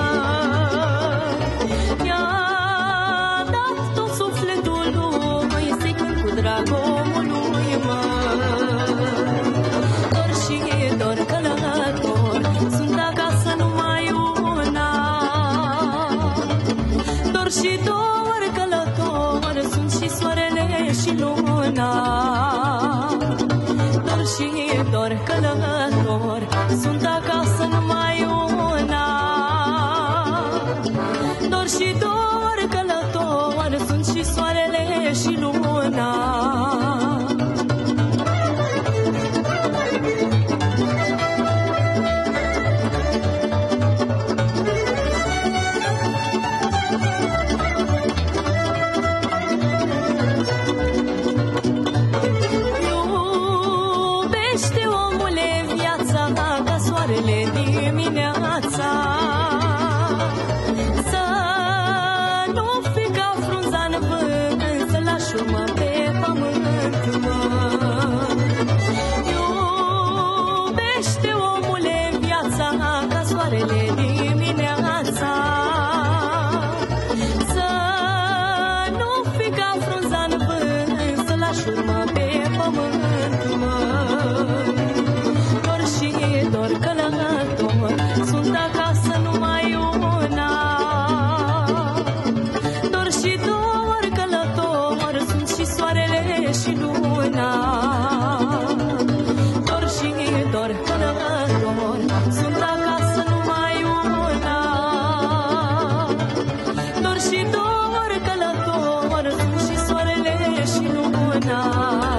Speaker 13: Mi-a dat tot sufletul lui, este când cu drag omului, mă. Dor călător, sunt acasă numai una. Dor și dor călător, sunt și soarele și luna. Dor și dor călător, sunt acasă numai una. Dor și dor călător, sunt și soarele și luna. Dimineața, să nu fi ca frunza în vânt, să lași urmă pe pământ, mă. Iubește, omule, viața ca soarele dimineața, să nu fi ca frunza în vânt, să lași urmă pe pământ, mă. Dor și dor călător, sunt acasă numai una. Dor și dor călător, sunt și soarele și luna. Dor și dor călător, sunt acasă numai una. Dor și dor călător, sunt și soarele și luna.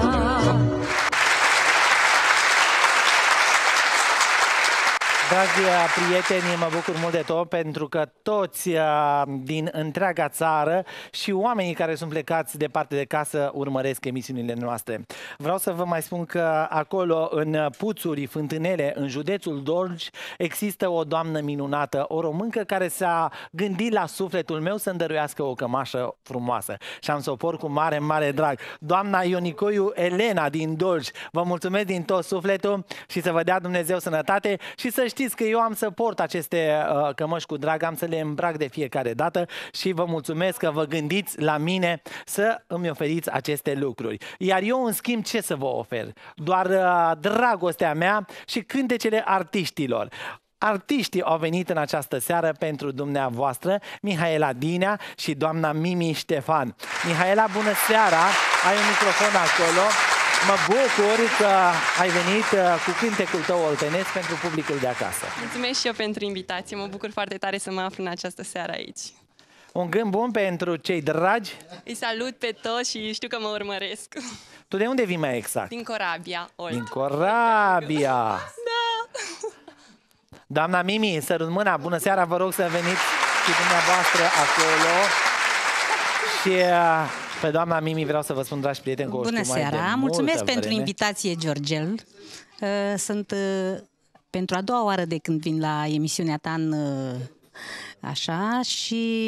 Speaker 2: Dragi prieteni, mă bucur mult de tot pentru că toți din întreaga țară și oamenii care sunt plecați departe de casă urmăresc emisiunile noastre. Vreau să vă mai spun că acolo, în Puțuri, Fântânele, în județul Dolj, există o doamnă minunată, o româncă care s-a gândit la sufletul meu să-mi dăruiască o cămașă frumoasă și am să o port cu mare, mare drag. Doamna Ionicoiu Elena din Dolj, vă mulțumesc din tot sufletul și să vă dea Dumnezeu sănătate și să știți că eu am să port aceste uh, cămăși cu drag, am să le îmbrac de fiecare dată și vă mulțumesc că vă gândiți la mine să îmi oferiți aceste lucruri. Iar eu, în schimb, ce să vă ofer? Doar uh, dragostea mea și cântecele artiștilor. Artiștii au venit în această seară pentru dumneavoastră, Mihaela Dinea și doamna Mimi Ștefan. Mihaela, bună seara! Ai un microfon acolo. Mă bucur că ai venit cu cântecul tău oltenesc pentru publicul de acasă.
Speaker 14: Mulțumesc și eu pentru invitație. Mă bucur foarte tare să mă aflu în această seară aici.
Speaker 2: Un gând bun pentru cei dragi.
Speaker 14: Îi salut pe toți și știu că mă urmăresc.
Speaker 2: Tu de unde vii mai exact?
Speaker 14: Din Corabia, Olt.
Speaker 2: Din Corabia.
Speaker 14: Da.
Speaker 2: Doamna Mimi, sărut mâna, bună seara, vă rog să veniți și dumneavoastră acolo. Și pe doamna Mimi vreau să vă spun, dragi prieteni, că o
Speaker 15: bună
Speaker 2: știu mai
Speaker 15: seara,
Speaker 2: de
Speaker 15: mulțumesc pentru
Speaker 2: vreme.
Speaker 15: invitație, Georgel. Sunt pentru a doua oară de când vin la emisiunea ta în, așa, și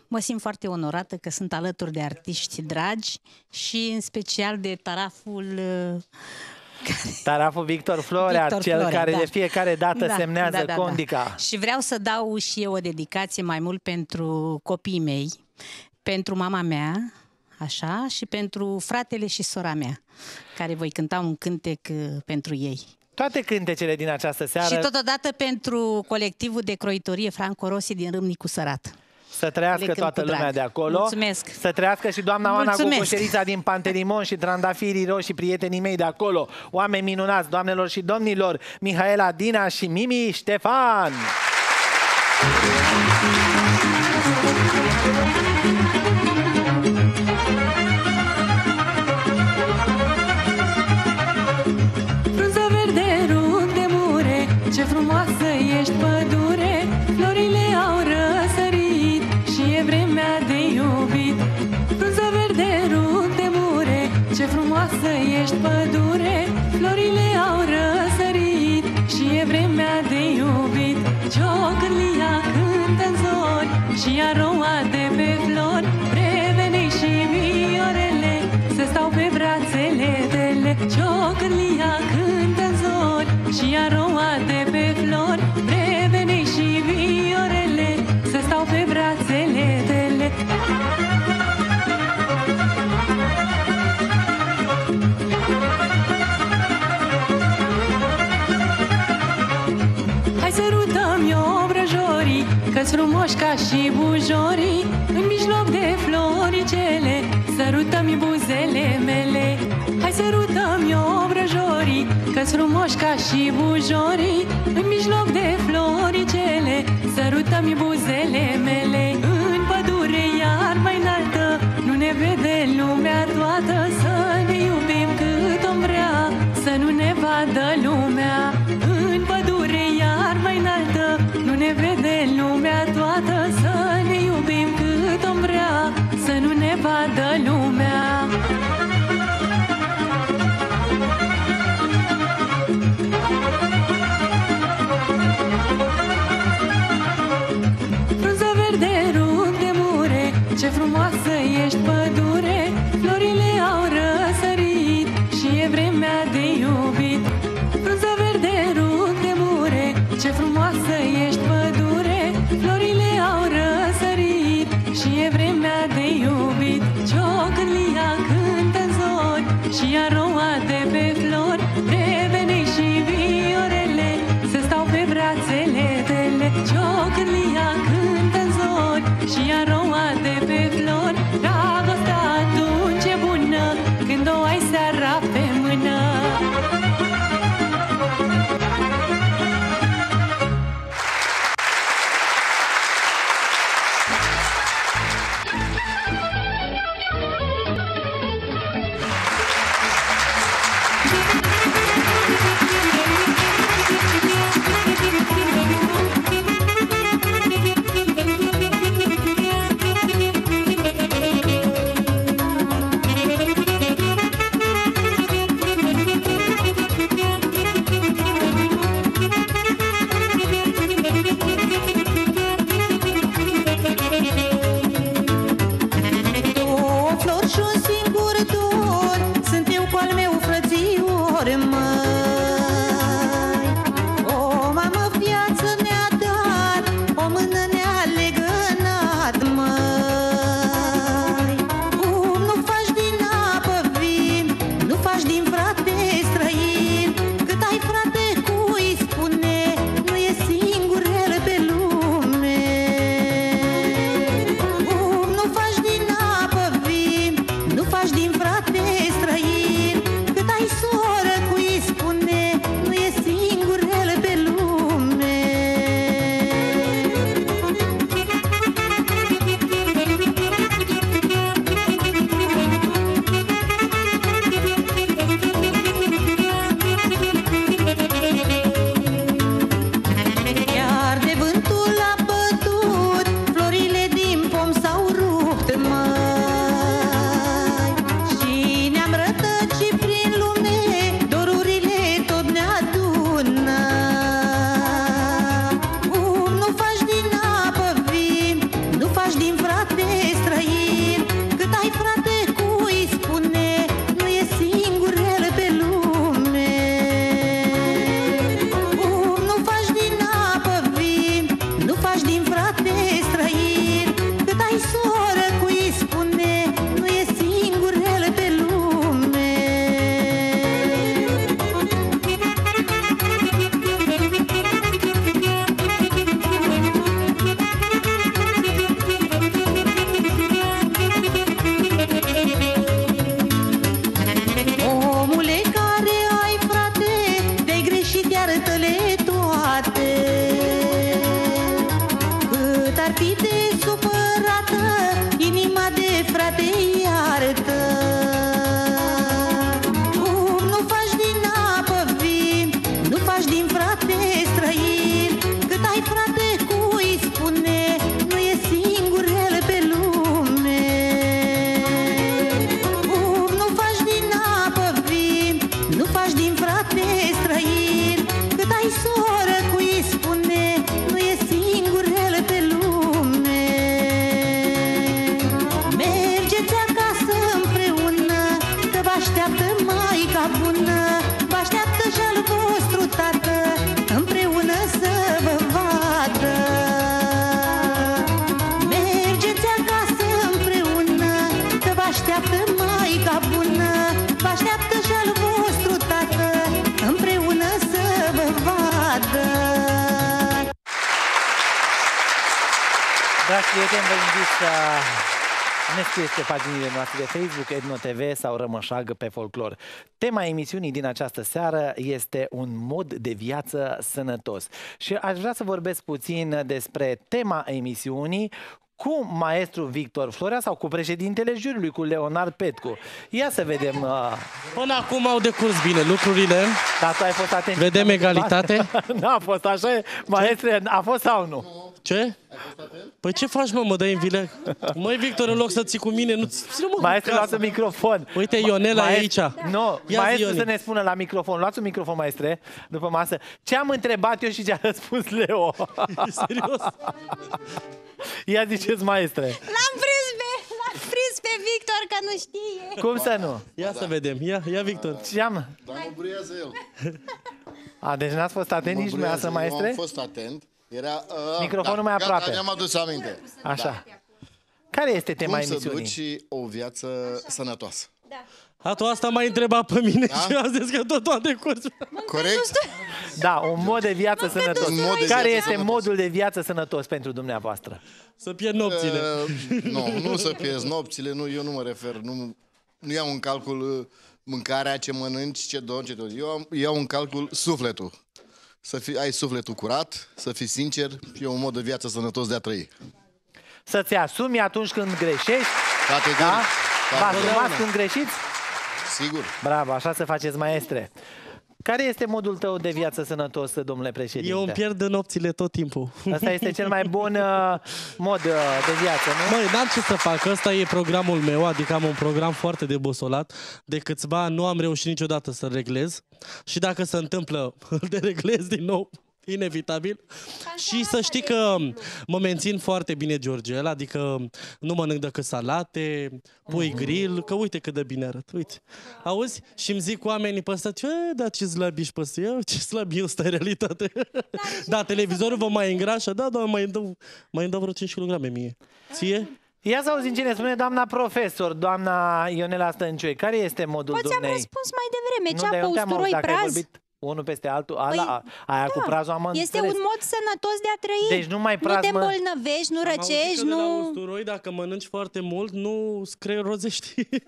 Speaker 15: Mă simt foarte onorată că sunt alături de artiști dragi și în special de taraful... uh,
Speaker 2: Taraful Victor Florea,
Speaker 15: Victor
Speaker 2: cel
Speaker 15: Florea,
Speaker 2: care
Speaker 15: da.
Speaker 2: de fiecare dată
Speaker 15: Da,
Speaker 2: semnează
Speaker 15: da, da, da.
Speaker 2: condica.
Speaker 15: Și vreau să dau și eu o dedicație mai mult pentru copiii mei, pentru mama mea, așa, și pentru fratele și sora mea, care voi cânta un cântec uh, pentru ei.
Speaker 2: Toate cântecele din această seară.
Speaker 15: Și totodată pentru colectivul de croitorie Franco Rossi din Râmnicu Sărat.
Speaker 2: Să trăiască
Speaker 15: Le cânt
Speaker 2: toată
Speaker 15: cu
Speaker 2: lumea
Speaker 15: drag.
Speaker 2: de acolo.
Speaker 15: Mulțumesc.
Speaker 2: Să trăiască și doamna Oana cu
Speaker 15: Mulțumesc.
Speaker 2: coșerița din Pantelimon și trandafirii roșii, prietenii mei de acolo. Oameni minunați, doamnelor și domnilor, Mihaela Dina și Mimi Ștefan.
Speaker 13: Frunză verde, rug de mure, ce frumoasă ești pădure, florile au răsărit și e vremea de iubit. Frunză verde, rug de mure, ce frumoasă ești pădure, florile au răsărit și e vremea de iubit. Ciocârlia cântă în zori și aroa de pe flori, prevenei și viorele se stau pe brațele tale. Ciocârlia cântă în zori și aroa de pe flori, prevenei și viorele se stau pe brațele tale. Hai sărutăm-i obrăjorii, că-s frumoși ca și bujorii, în mijloc de floricele, sărutăm-i buzele mele. Hai sărutăm-i obrăjorii, că-s frumoși ca și bujorii, în mijloc de floricele, sărutăm-i buzele mele. În pădure iar mai înaltă, nu ne vede lumea toată, să ne iubim cât o vrea, să nu ne vadă lumea. În pădure iar mai înaltă, nu ne vede lumea toată, să ne iubim cât o vrea, să nu ne vadă lumea. Frunză verde, rug de mure, ce frumoasă ești pădure, florile au răsărit și e vremea de iubit. Frunză verde, rug de mure, ce frumoasă ești pădure, florile au răsărit și e vremea de iubit. Ciocârlia cântă în zori și aroa de pe flori, prevenei și viorele se stau pe brațele tale. Ciocârlia cântă în zori și aroa de pe flori, fi de supărată, inima de frate iartă. Cum nu faci din apă vin, nu faci din frate străin, cât ai frate cui spune, nu e singur el pe lume. Cum nu faci din apă vin, nu faci din frate străin, cât ai soră cui spune, nu e singur el pe lume. Mergeți acasă împreună, că vă așteaptă maica bună, vă așteaptă și-al vostru tată, împreună să vă vadă. Mergeți acasă împreună, că vă așteaptă maica bună, vă așteaptă și-al vostru tată, împreună să vă vadă.
Speaker 2: Dragi prieteni, vă invit să ne scrieți pe paginile noastre de Facebook, Edno T V sau Rămășag pe Folclor. Tema emisiunii din această seară este un mod de viață sănătos. Și aș vrea să vorbesc puțin despre tema emisiunii cu maestru Victor Florea sau cu președintele juriului, cu Leonard Petcu. Ia să vedem... Uh...
Speaker 12: Până acum au decurs bine lucrurile.
Speaker 2: Dar tu ai fost atent.
Speaker 12: Vedem egalitate.
Speaker 2: N-a fost așa, maestre, a fost sau nu?
Speaker 12: Ce? Păi ce faci, mă, mă dai în vile? Măi, Victor, în loc să ții cu mine, nu ți...
Speaker 2: Maestru, luați un microfon.
Speaker 12: Uite, Ionela e aici.
Speaker 2: Nu, maestru să ne spună la microfon. Luați un microfon, maestre, după masă. Ce am întrebat eu și ce a răspuns Leo?
Speaker 12: Serios?
Speaker 2: Ia ziceți, maestre.
Speaker 6: L-am prins pe, l-am prins pe Victor, că nu știe.
Speaker 2: Cum să nu?
Speaker 12: Ia să vedem. Ia, ia Victor.
Speaker 2: Ce am?
Speaker 3: Dar mă bruiază el.
Speaker 2: A, deci n-ați fost atent nici dumneavoastră, maestre?
Speaker 3: Eu am fost atent. Era, uh,
Speaker 2: Microfonul
Speaker 3: da,
Speaker 2: mai aproape.
Speaker 3: Gata, ne-am adus aminte.
Speaker 2: Așa. Da. Care este tema
Speaker 3: Cum
Speaker 2: emisiunii?
Speaker 3: să duci o viață sănătoasă?
Speaker 6: Da.
Speaker 12: A, tu asta m-ai întrebat pe mine
Speaker 3: Da?
Speaker 12: și am zis că tot toate curs.
Speaker 3: Corect?
Speaker 2: Da, un mod de viață sănătos.
Speaker 3: Un mod de
Speaker 2: Care
Speaker 3: viață
Speaker 2: este
Speaker 3: sănătos.
Speaker 2: modul de viață sănătos pentru dumneavoastră?
Speaker 12: Să pierd nopțile.
Speaker 3: Uh, nu, nu să pierzi nopțile, nu, eu nu mă refer, nu, nu iau în calcul uh, mâncarea, ce mănânci, ce dormi, ce tot. Eu am, iau în calcul sufletul. Să fii, ai sufletul curat, să fii sincer, e un mod de viață sănătos de a trăi.
Speaker 2: Să-ți asumi atunci când greșești?
Speaker 3: Categoric.
Speaker 2: Da? Vă
Speaker 3: Categoric.
Speaker 2: asumați când greșiți?
Speaker 3: Sigur.
Speaker 2: Bravo, așa să faceți, maestre. Care este modul tău de viață sănătos, domnule președinte?
Speaker 12: Eu îmi pierd nopțile tot timpul.
Speaker 2: Asta este cel mai bun uh, mod uh, de viață, nu?
Speaker 12: Măi, n-am ce să fac, ăsta e programul meu, adică am un program foarte debosolat. De câțiva ani nu am reușit niciodată să reglez. Și dacă se întâmplă, îl dereglez din nou, inevitabil. Și să știi că mă mențin foarte bine, Georgel, adică nu mănânc decât salate, pui grill, că uite cât de bine arăt, uite. Auzi? Și îmi zic oamenii pe ăsta, ce, da, ce slăbi ești pe ăsta? Eu, ce slăbi, ăsta e realitate. Da, televizorul vă mai îngrașă, da, da, mai îmi dă, mai îmi dă vreo cinci kilograme mie. Ție?
Speaker 2: Ia să auzim ce ne spune doamna profesor, doamna Ionela Stăncioi. Care este modul
Speaker 6: Poți am
Speaker 2: dumnei?
Speaker 6: răspuns mai devreme.
Speaker 2: Nu, dar
Speaker 6: Ceapă,
Speaker 2: eu te-am
Speaker 6: usturoi,
Speaker 2: auzit, dacă ai
Speaker 6: praz.
Speaker 2: vorbit unul peste altul, ala,
Speaker 6: Păi,
Speaker 2: aia
Speaker 6: da,
Speaker 2: cu prazul am
Speaker 6: este
Speaker 2: înțeles.
Speaker 6: un mod sănătos de a trăi.
Speaker 2: Deci nu mai praz,
Speaker 6: Nu te
Speaker 2: mă.
Speaker 6: îmbolnăvești, nu
Speaker 12: Am auzit
Speaker 6: răcești,
Speaker 12: că de la
Speaker 6: nu...
Speaker 12: usturoi, dacă mănânci foarte mult, nu sclerozești.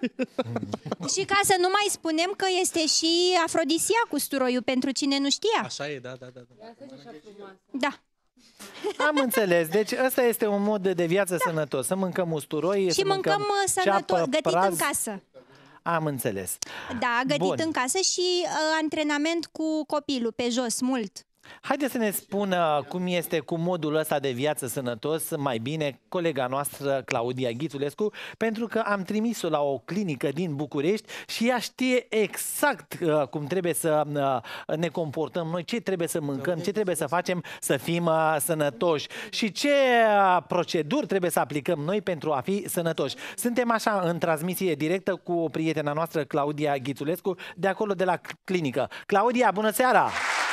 Speaker 6: Și ca să nu mai spunem că este și afrodisiac usturoiul, pentru cine nu știa.
Speaker 12: Așa e, da, da, da.
Speaker 6: Da.
Speaker 2: Am înțeles. Deci ăsta este un mod de viață da. sănătos. Să mâncăm usturoi,
Speaker 6: Și
Speaker 2: să
Speaker 6: mâncăm
Speaker 2: mâncăm
Speaker 6: uh, sănătos,
Speaker 2: ceapă,
Speaker 6: gătit
Speaker 2: praz.
Speaker 6: în casă.
Speaker 2: Am înțeles.
Speaker 6: Da, gătit
Speaker 2: Bun.
Speaker 6: în casă și uh, antrenament cu copilul pe jos, mult.
Speaker 2: Haideți să ne spună cum este cu modul ăsta de viață sănătos mai bine colega noastră Claudia Ghițulescu, pentru că am trimis-o la o clinică din București și ea știe exact uh, cum trebuie să uh, ne comportăm noi, ce trebuie să mâncăm, ce trebuie să facem să fim uh, sănătoși și ce uh, proceduri trebuie să aplicăm noi pentru a fi sănătoși. Suntem așa în transmisie directă cu prietena noastră Claudia Ghițulescu de acolo de la clinică. Claudia, bună seara!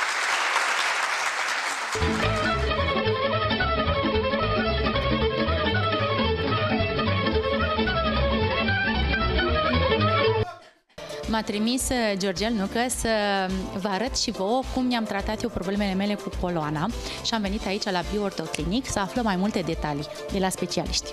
Speaker 16: M-a trimis Georgel Nucă să vă arăt și vouă cum mi-am tratat eu problemele mele cu coloana și am venit aici la Bioortoclinic să aflăm mai multe detalii de la specialiști.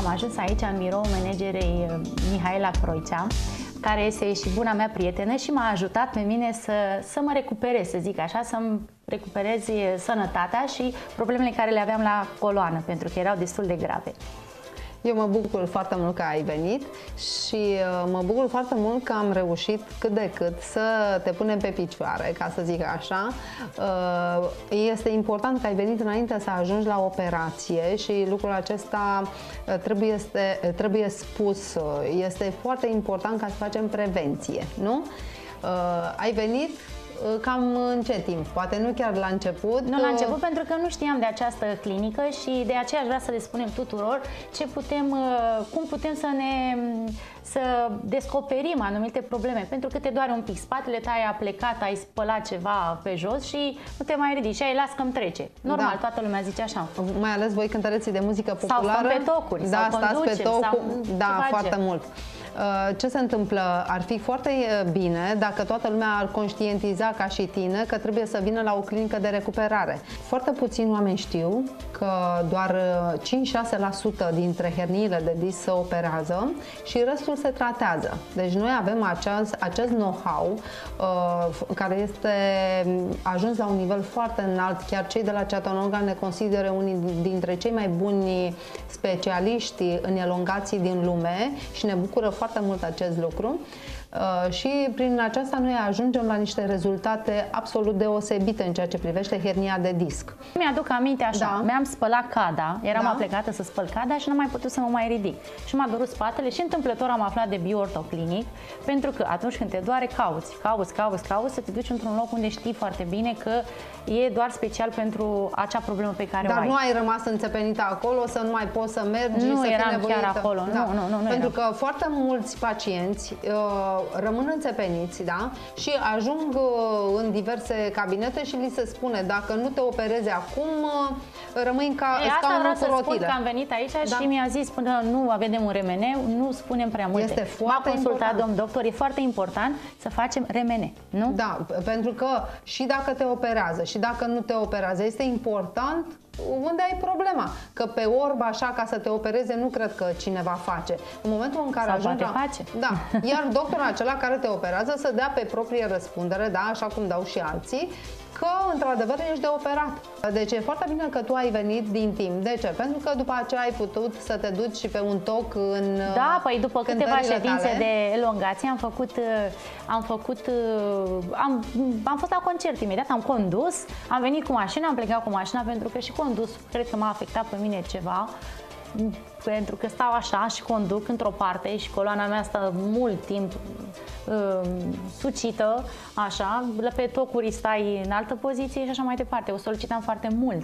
Speaker 16: ajuns aici în birou managerei Mihaela Croicea, care este și buna mea prietenă și m-a ajutat pe mine să, să mă recuperez, să zic așa, să-mi recuperez sănătatea și problemele care le aveam la coloană, pentru că erau destul de grave.
Speaker 17: Eu mă bucur foarte mult că ai venit și uh, mă bucur foarte mult că am reușit cât de cât să te punem pe picioare, ca să zic așa. Uh, este important că ai venit înainte să ajungi la operație și lucrul acesta uh, trebuie, este, trebuie spus. Este foarte important ca să facem prevenție, nu? Uh, ai venit cam în ce timp? Poate nu chiar la început?
Speaker 16: Nu la început, pentru că nu știam de această clinică și de aceea aș vrea să le spunem tuturor ce putem, cum putem să ne să descoperim anumite probleme. Pentru că te doare un pic spatele, te-ai aplecat, ai spălat ceva pe jos și nu te mai ridici și ai las că-mi trece. Normal, da. Toată lumea zice așa.
Speaker 17: Mai ales voi cântăreții de muzică populară.
Speaker 16: Sau stăm pe tocuri,
Speaker 17: da,
Speaker 16: sau
Speaker 17: conducem, pe tocuri,
Speaker 16: sau
Speaker 17: da, foarte gen. mult. Ce se întâmplă? Ar fi foarte bine dacă toată lumea ar conștientiza ca și tine că trebuie să vină la o clinică de recuperare. Foarte puțini oameni știu că doar cinci-șase la sută dintre herniile de disc se operează și restul se tratează. Deci noi avem acest, acest know-how uh, care este ajuns la un nivel foarte înalt. Chiar cei de la Chattanooga ne consideră unii dintre cei mai buni specialiști în elongații din lume și ne bucură foarte mult acest lucru. Uh, și prin aceasta noi ajungem la niște rezultate absolut deosebite în ceea ce privește hernia de disc.
Speaker 16: Mi-aduc aminte așa, da. Mi-am spălat cada, eram
Speaker 17: da.
Speaker 16: aplecată să spăl cada și nu mai putut să mă mai ridic. Și m-a durut spatele și întâmplător am aflat de Bioortoclinic, pentru că atunci când te doare, cauți, cauți, cauți, cauți, să te duci într-un loc unde știi foarte bine că e doar special pentru acea problemă pe care
Speaker 17: Dar
Speaker 16: o ai.
Speaker 17: Dar nu ai rămas înțepenită acolo, să nu mai poți să mergi,
Speaker 16: nu
Speaker 17: să
Speaker 16: eram
Speaker 17: fii nevoită.
Speaker 16: chiar acolo,
Speaker 17: da.
Speaker 16: nu, nu, nu, nu
Speaker 17: Pentru
Speaker 16: eram.
Speaker 17: că foarte mulți pacienți uh, rămân înțepeniți, da? Și ajung uh, în diverse cabinete și li se spune, dacă nu te operezi acum, uh, rămâi ca
Speaker 16: Ei, asta
Speaker 17: scaunul
Speaker 16: vreau
Speaker 17: cu
Speaker 16: să
Speaker 17: rotile.
Speaker 16: spun că am venit aici
Speaker 17: da.
Speaker 16: și mi-a zis, până nu vedem un remeneu, nu spunem prea multe.
Speaker 17: Este foarte
Speaker 16: M-a consultat
Speaker 17: important.
Speaker 16: domn doctor, e foarte important să facem remene, nu?
Speaker 17: Da, pentru că și dacă te operează și dacă nu te operează, este important unde ai problema. Că pe orb, așa, ca să te opereze, nu cred că cineva face. În momentul în care
Speaker 16: Sau
Speaker 17: ajungi
Speaker 16: poate
Speaker 17: la...
Speaker 16: face.
Speaker 17: Da. Iar doctorul acela care te operează să dea pe proprie răspundere, da, așa cum dau și alții, că, într-adevăr, ești de operat. Deci e foarte bine că tu ai venit din timp. De ce? Pentru că după aceea ai putut să te duci și pe un toc în
Speaker 16: Da, păi după câteva ședințe
Speaker 17: tale.
Speaker 16: de elongație am făcut, am făcut, am, am fost la concert imediat, am condus, am venit cu mașina, am plecat cu mașina, pentru că și condus, cred că m-a afectat pe mine ceva, pentru că stau așa și conduc într-o parte și coloana mea stă mult timp uh, sucită, așa, pe tocuri stai în altă poziție și așa mai departe. O solicitam foarte mult.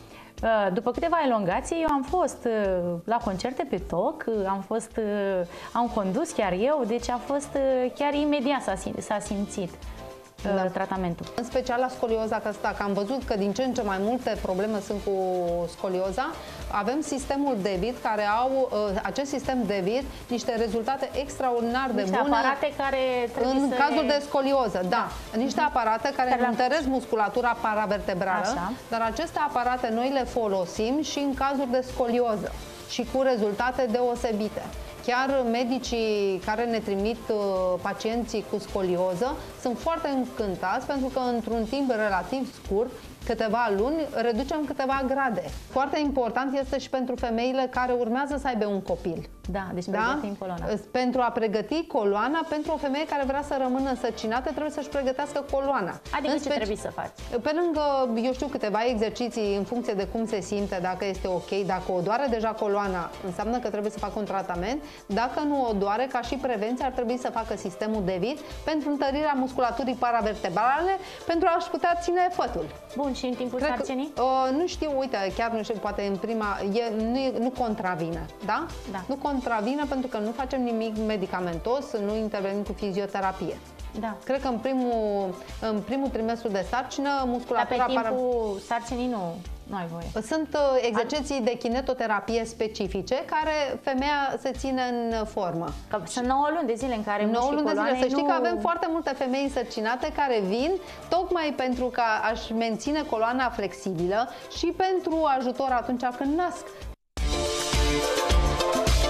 Speaker 16: Uh, după câteva elongații, eu am fost uh, la concerte pe toc, uh, am fost, uh, am condus chiar eu, deci a fost uh, chiar imediat s-a simțit. Da. Tratamentul.
Speaker 17: În special la scolioza asta, că am văzut că din ce în ce mai multe probleme sunt cu scolioza, avem sistemul David, care au acest sistem David niște rezultate extraordinar de
Speaker 16: niște
Speaker 17: bune
Speaker 16: aparate care
Speaker 17: în
Speaker 16: să
Speaker 17: cazul
Speaker 16: le...
Speaker 17: de scolioză, da. da. Niște aparate care
Speaker 16: Dar
Speaker 17: întăresc musculatura paravertebrală,
Speaker 16: Așa.
Speaker 17: dar aceste aparate noi le folosim și în cazul de scolioză și cu rezultate deosebite. Chiar medicii care ne trimit uh, pacienții cu scolioză sunt foarte încântați pentru că într-un timp relativ scurt, câteva luni, reducem câteva grade. Foarte important este și pentru femeile care urmează să aibă un copil.
Speaker 16: Da, deci
Speaker 17: da?
Speaker 16: pregătim coloana.
Speaker 17: Pentru a pregăti coloana, pentru o femeie care vrea să rămână însărcinată, trebuie să-și pregătească coloana.
Speaker 16: Adică ce trebuie să faci?
Speaker 17: Pe lângă, eu știu, câteva exerciții în funcție de cum se simte, dacă este ok, dacă o doare deja coloana, înseamnă că trebuie să facă un tratament. Dacă nu o doare, ca și prevenție, ar trebui să facă sistemul David pentru întărirea musculaturii paravertebrale, pentru a-și putea ține fătul.
Speaker 16: Bun, și în timpul
Speaker 17: Cred
Speaker 16: sarcinii?
Speaker 17: Că, uh, nu știu, uite, chiar nu știu, poate în prima, e, nu, e, nu contravine, da?
Speaker 16: Da.
Speaker 17: Nu contravine pentru că nu facem nimic medicamentos, nu intervenim cu fizioterapie.
Speaker 16: Da.
Speaker 17: Cred că în primul, în primul trimestru de sarcină, musculatura...
Speaker 16: Dar pe timpul sarcinii nu, nu ai voie.
Speaker 17: Sunt uh, exerciții de kinetoterapie specifice care femeia se ține în formă.
Speaker 16: Că sunt nouă luni de zile în care
Speaker 17: nouă luni de zile. Să știi
Speaker 16: nu...
Speaker 17: că avem foarte multe femei însărcinate care vin tocmai pentru ca a-și menține coloana flexibilă și pentru ajutor atunci când nasc.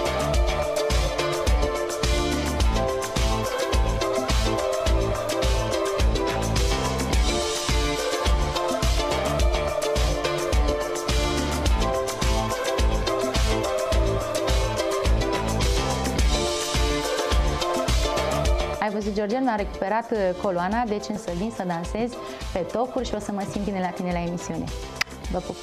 Speaker 16: văzut, Georgian, mi-a recuperat uh, coloana, deci însă vin să dansez pe tocuri și o să mă simt bine la tine la emisiune. Vă pup!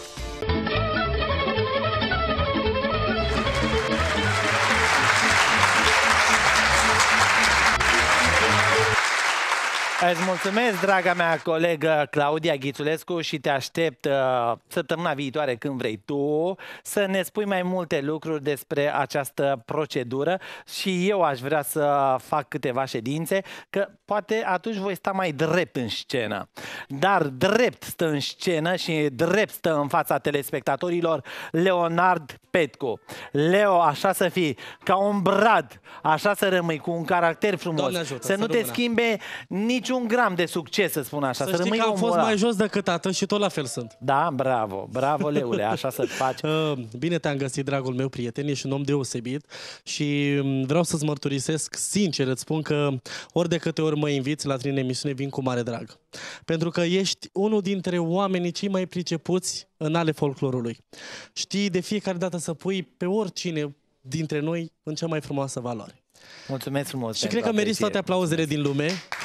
Speaker 2: Îți mulțumesc, draga mea colegă Claudia Ghițulescu, și te aștept uh, săptămâna viitoare, când vrei tu, să ne spui mai multe lucruri despre această procedură, și eu aș vrea să fac câteva ședințe, că poate atunci voi sta mai drept în scenă. Dar drept stă în scenă și drept stă în fața telespectatorilor Leonard Petcu. Leo, așa să fii, ca un brad, așa să rămâi, cu un caracter frumos,
Speaker 12: ajută,
Speaker 2: să nu te
Speaker 12: rămână.
Speaker 2: schimbe niciun gram de succes, să spun așa.
Speaker 12: Să,
Speaker 2: să
Speaker 12: știi
Speaker 2: rămâi
Speaker 12: că am fost
Speaker 2: omul
Speaker 12: mai
Speaker 2: ăla.
Speaker 12: jos decât atât și tot la fel sunt.
Speaker 2: Da, bravo, bravo, Leule, așa să faci.
Speaker 12: Bine te-am găsit, dragul meu prieten, ești un om deosebit și vreau să-ți mărturisesc, sincer, îți spun că ori de câte ori mă inviți la tine în emisiune, vin cu mare drag. Pentru că ești unul dintre oamenii cei mai pricepuți în ale folclorului. Știi de fiecare dată să pui pe oricine dintre noi în cea mai frumoasă valoare.
Speaker 2: Mulțumesc frumos.
Speaker 12: Și cred că meriți toate aplauzele din lume.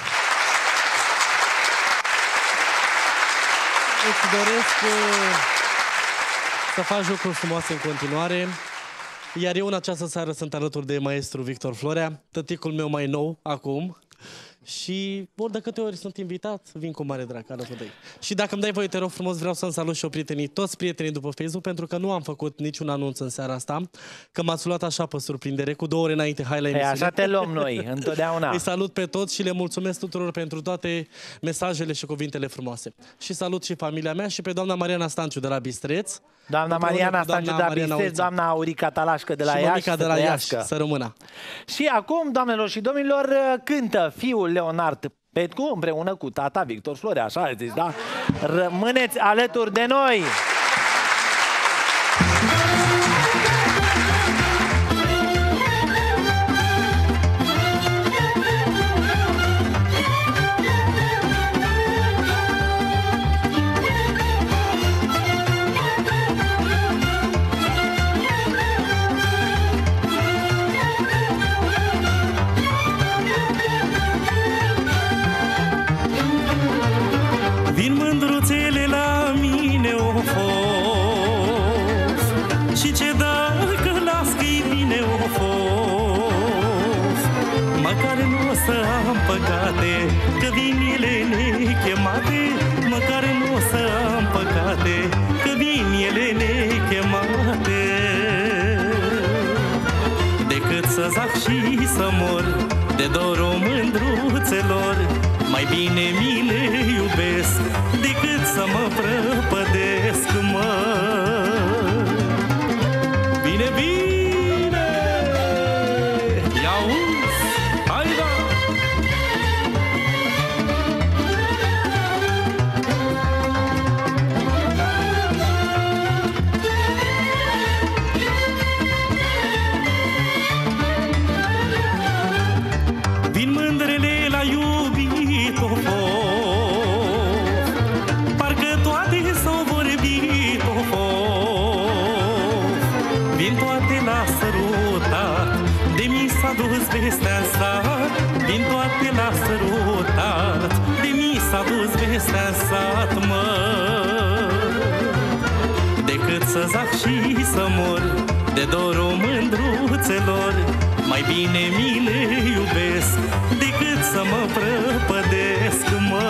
Speaker 12: Îți doresc uh, să faci lucruri frumoase în continuare. Iar eu în această seară sunt alături de maestru Victor Florea, tăticul meu mai nou acum. Și ori de câte ori sunt invitat, vin cu mare drag alături de ei. Și dacă îmi dai voie, te rog frumos, vreau să-mi salut și eu prietenii, toți prietenii după Facebook, pentru că nu am făcut niciun anunț în seara asta, că m-ați luat așa pe surprindere, cu două ore înainte, hai la emisiune.
Speaker 2: Așa te luăm noi, întotdeauna.
Speaker 12: Îi salut pe toți și le mulțumesc tuturor pentru toate mesajele și cuvintele frumoase. Și salut și familia mea și pe doamna Mariana Stanciu de la Bistreț.
Speaker 2: Doamna Mariana Stanciu de la Bistreț, doamna Aurica Talașcă de la
Speaker 12: și
Speaker 2: Iași,
Speaker 12: Monica de la Iași, să rămână.
Speaker 2: Și acum, doamnelor și domnilor, cântă fiul Leonard Petcu împreună cu tata Victor Florea, așa ai zis, da? Rămâneți alături de noi!
Speaker 18: Vin mândruțele la mine o fost, și ce dacă las că-i bine o fost. Măcar nu o să am păcate, că vin ele nechemate. Măcar nu o să am păcate, că vin ele nechemate. Decât să zac și să mor de dorul mândruțelor, mai bine mi le iubesc decât să mă prăpădesc, mă. Bine, bine! I-auzi? Hai, da! Vin mândrele la iubit o fost, parcă toate s-au vorbit o fost. Vin toate la sărutat, de mi s-a dus vestea în sat. Vin toate la sărutat, de mi s-a dus vestea în sat, mă. Decât să zac și să mor de dorul mândruțelor, mai bine mi le iubesc decât să mă prăpădesc, mă.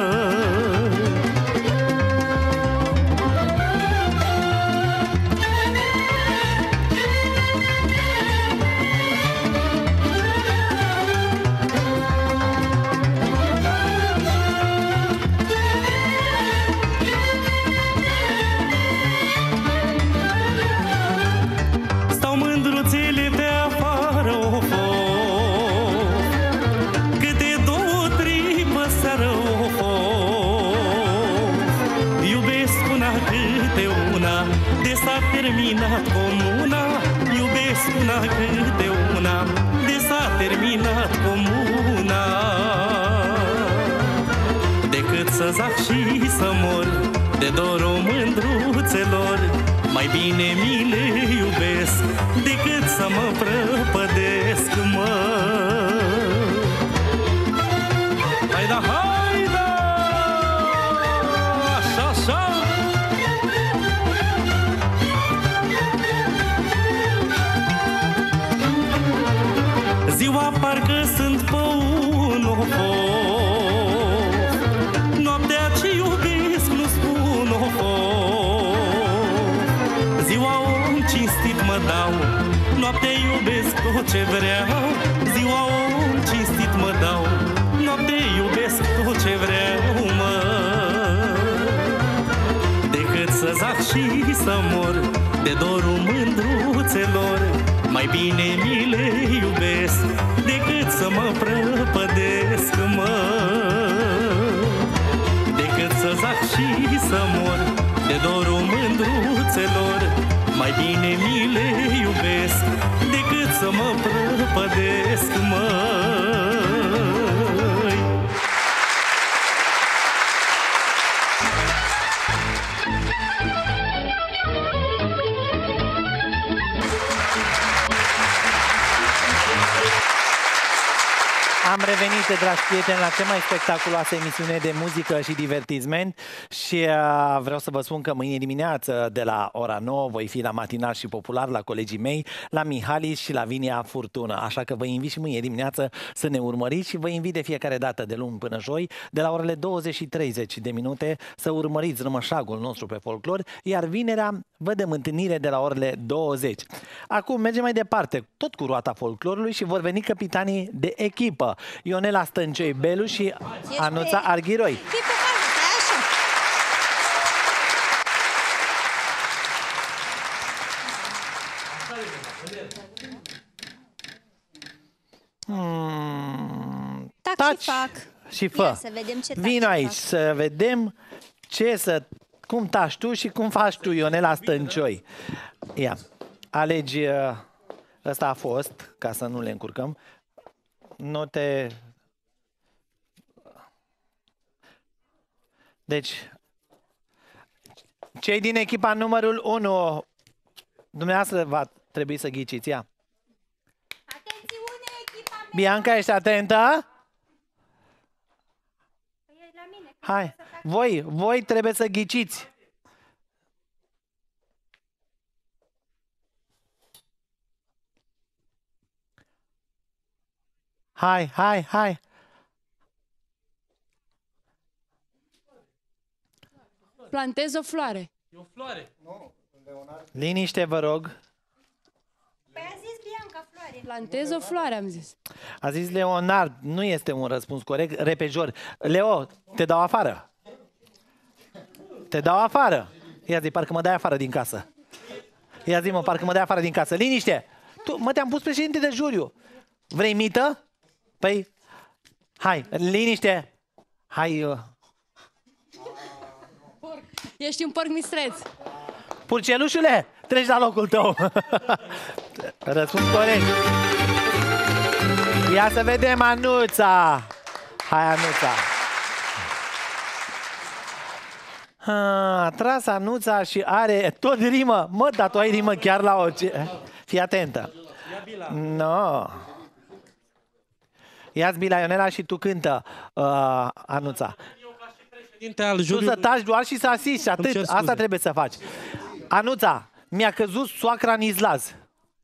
Speaker 18: Stau mândruțele de afară o fost, câte două, trei pe seară o fost. Iubesc una câte una, de s-a terminat comuna. Iubesc una câte una, de s-a terminat comuna. Decât să zac și să mor de dorul mândruțelor, mai bine mi le iubesc decât să mă prăpădesc, mă. Ziua parcă sunt pe un of. Noaptea ce iubesc nu spun of. Ziua om cinstit mă dau, noaptea iubesc tot ce vreau. Ziua om cinstit mă dau, noaptea iubesc tot ce vreau, mă. Decât să zac și să mor de dorul mândruțelor, mai bine mi le iubesc decât să mă prăpădesc, mă. Decât să zac și să mor de dorul mândruțelor, mai bine mi le iubesc decât să mă prăpădesc, măi.
Speaker 2: Am revenit, dragi prieteni, la cea mai spectaculoasă emisiune de muzică și divertisment și uh, vreau să vă spun că mâine dimineață de la ora nouă voi fi la Matinal și Popular la colegii mei, la Mihalis și la Vinia Furtună. Așa că vă invit și mâine dimineață să ne urmăriți și vă invit de fiecare dată de luni până joi, de la orele douăzeci și treizeci de minute, să urmăriți rămășagul nostru pe folclor, iar vinerea vă dăm întâlnire de la orele douăzeci. Acum mergem mai departe, tot cu roata folclorului și vor veni capitanii de echipă. Ionela Stâncioi Belu și Anuța Arghiroi. Hmm,
Speaker 6: tac,
Speaker 2: taci
Speaker 6: și fac.
Speaker 2: Și fă.
Speaker 6: Ia să vedem ce taci
Speaker 2: Vino
Speaker 6: și
Speaker 2: aici
Speaker 6: fac.
Speaker 2: să vedem ce să, cum taci tu și cum faci tu, Ionela Stâncioi. Ia, alegi, ăsta a fost, ca să nu le încurcăm. Note. Deci, cei din echipa numărul unu, dumneavoastră va trebui să ghiciți. Ia.
Speaker 6: Atențiune, echipa mea!
Speaker 2: Bianca, ești atentă? Hai, voi, voi trebuie să ghiciți. Hai, hai, hai.
Speaker 4: Plantez o floare.
Speaker 12: E o floare.
Speaker 2: Liniște, vă rog.
Speaker 6: Păi a zis Bianca floare.
Speaker 4: Plantez o floare, am zis.
Speaker 2: A zis Leonard, nu este un răspuns corect, repejor. Leo, te dau afară. Te dau afară. Ia zi, parcă mă dai afară din casă. Ia zi, mă, parcă mă dai afară din casă. Liniște. Tu, mă, te-am pus președinte de juriu. Vrei mită? Păi, hai, liniște. Hai. Uh...
Speaker 4: Ești un porc mistreț.
Speaker 2: Purcelușule, treci la locul tău. Răspuns corect. Ia să vedem Anuța. Hai, Anuța. A tras Anuța și are tot rimă. Mă, dar tu ai rimă chiar la orice. Fii atentă. No. Ia-ți bila, Ionela, și tu cântă, uh, Anuța. Tu să taci doar și să asisti, atât. Asta trebuie să faci. Anuța, mi-a căzut soacra în izlaz.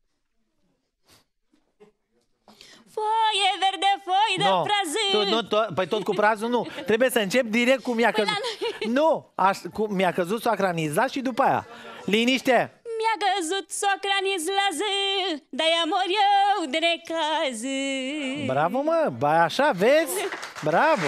Speaker 9: Foaie verde, foi de
Speaker 2: No.
Speaker 9: prază.
Speaker 2: Tu, nu, to, păi tot cu prazul nu. Trebuie să încep direct cu mi-a căzut. Nu, aș, cu mi-a căzut soacra în izlaz și după aia. Liniște.
Speaker 9: Mi-a căzut soacra în izlază, de-aia mor eu de necaz.
Speaker 2: Bravo, mă, ba, așa, vezi? Bravo.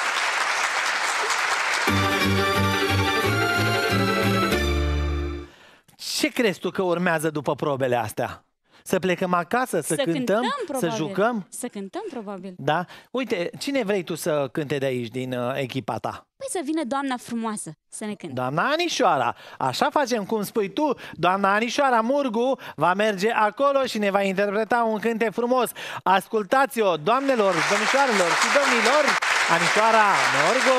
Speaker 2: Ce crezi tu că urmează după probele astea? Să plecăm acasă, să,
Speaker 9: să
Speaker 2: cântăm,
Speaker 9: cântăm
Speaker 2: să jucăm?
Speaker 9: Să cântăm, probabil.
Speaker 2: Da? Uite, cine vrei tu să cânte de aici, din uh, echipa ta?
Speaker 9: Păi să vină doamna frumoasă să ne cânte.
Speaker 2: Doamna Anișoara. Așa facem cum spui tu. Doamna Anișoara Murgu va merge acolo și ne va interpreta un cântec frumos. Ascultați-o, doamnelor, domnișoarelor și domnilor, Anișoara Murgu!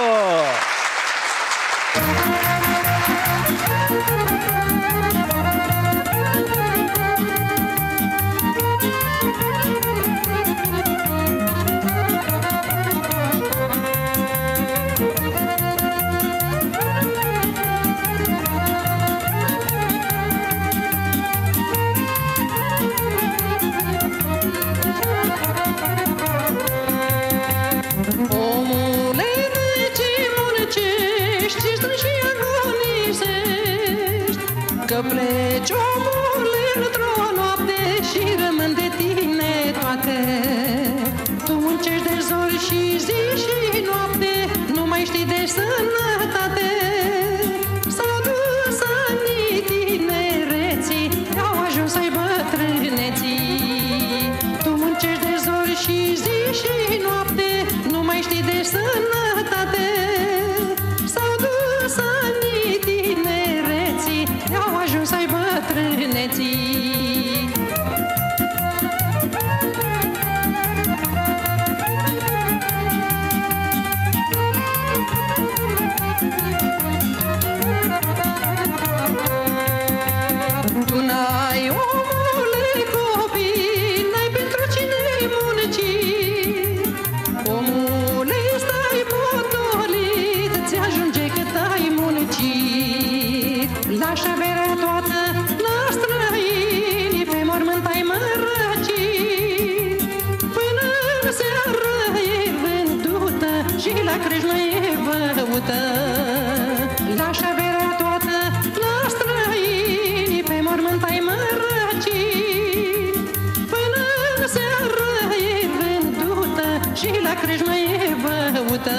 Speaker 7: sănătate. Tu muncești de zori și zi și noapte, nu mai știi de sănătate. S-au dus anii tinereții, au ajuns să-i bătrâneții. Tu muncești de zori și zi și noapte, nu mai știi de sănătate. S-au dus anii tinereții, au ajuns să-i bătrâneții. Tu n-ai, omule, copii, n-ai pentru cine munci. Omule, stai potolit, ți-ajunge cât ai muncit. Lași averea toată la străini, pe mormânt ai mărăcit. Până în seară e vândută și la crâșnă e băută. Lași averea toată la străini, pe mormânt ai mărăcit. Până în seară e vândută și la crâșnă e băută.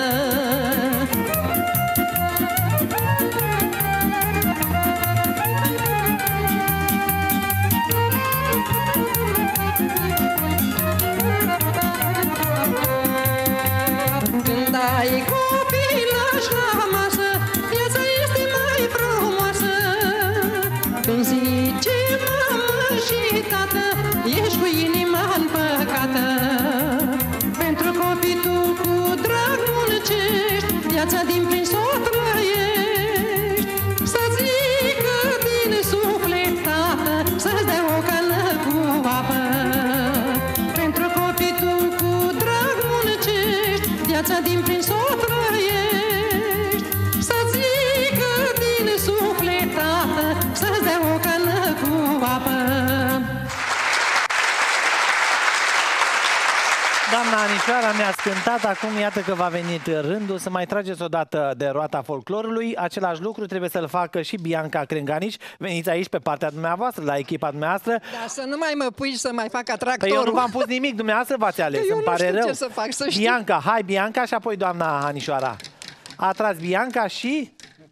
Speaker 7: Când ai copilași la masă, viața este mai frumoasă. Când zice mamă și tată, ești cu inima împăcată. Pentru copii tu cu drag muncești, viața din plin s-o trăiești. Să zică din suflet, tată, să-ți dea o cană cu apă. Pentru copii tu cu drag muncești, viața din plin s-o trăiești. Să zică din suflet, tată, să-ți dea o cană cu apă.
Speaker 2: Doamna Anișoara, mi-ați cântat, acum iată că va veni rândul să mai trageți o dată de roata folclorului. Același lucru trebuie să-l facă și Bianca Crânganici. Veniți aici pe partea dumneavoastră, la echipa dumneavoastră.
Speaker 7: Dar să nu mai mă pui să mai fac atractorul.
Speaker 2: Păi eu nu v-am pus nimic, dumneavoastră v-ați ales,
Speaker 7: eu
Speaker 2: îmi
Speaker 7: nu
Speaker 2: pare
Speaker 7: știu
Speaker 2: rău.
Speaker 7: ce să fac, să știi.
Speaker 2: Bianca, hai Bianca și apoi doamna Anișoara. A tras Bianca și...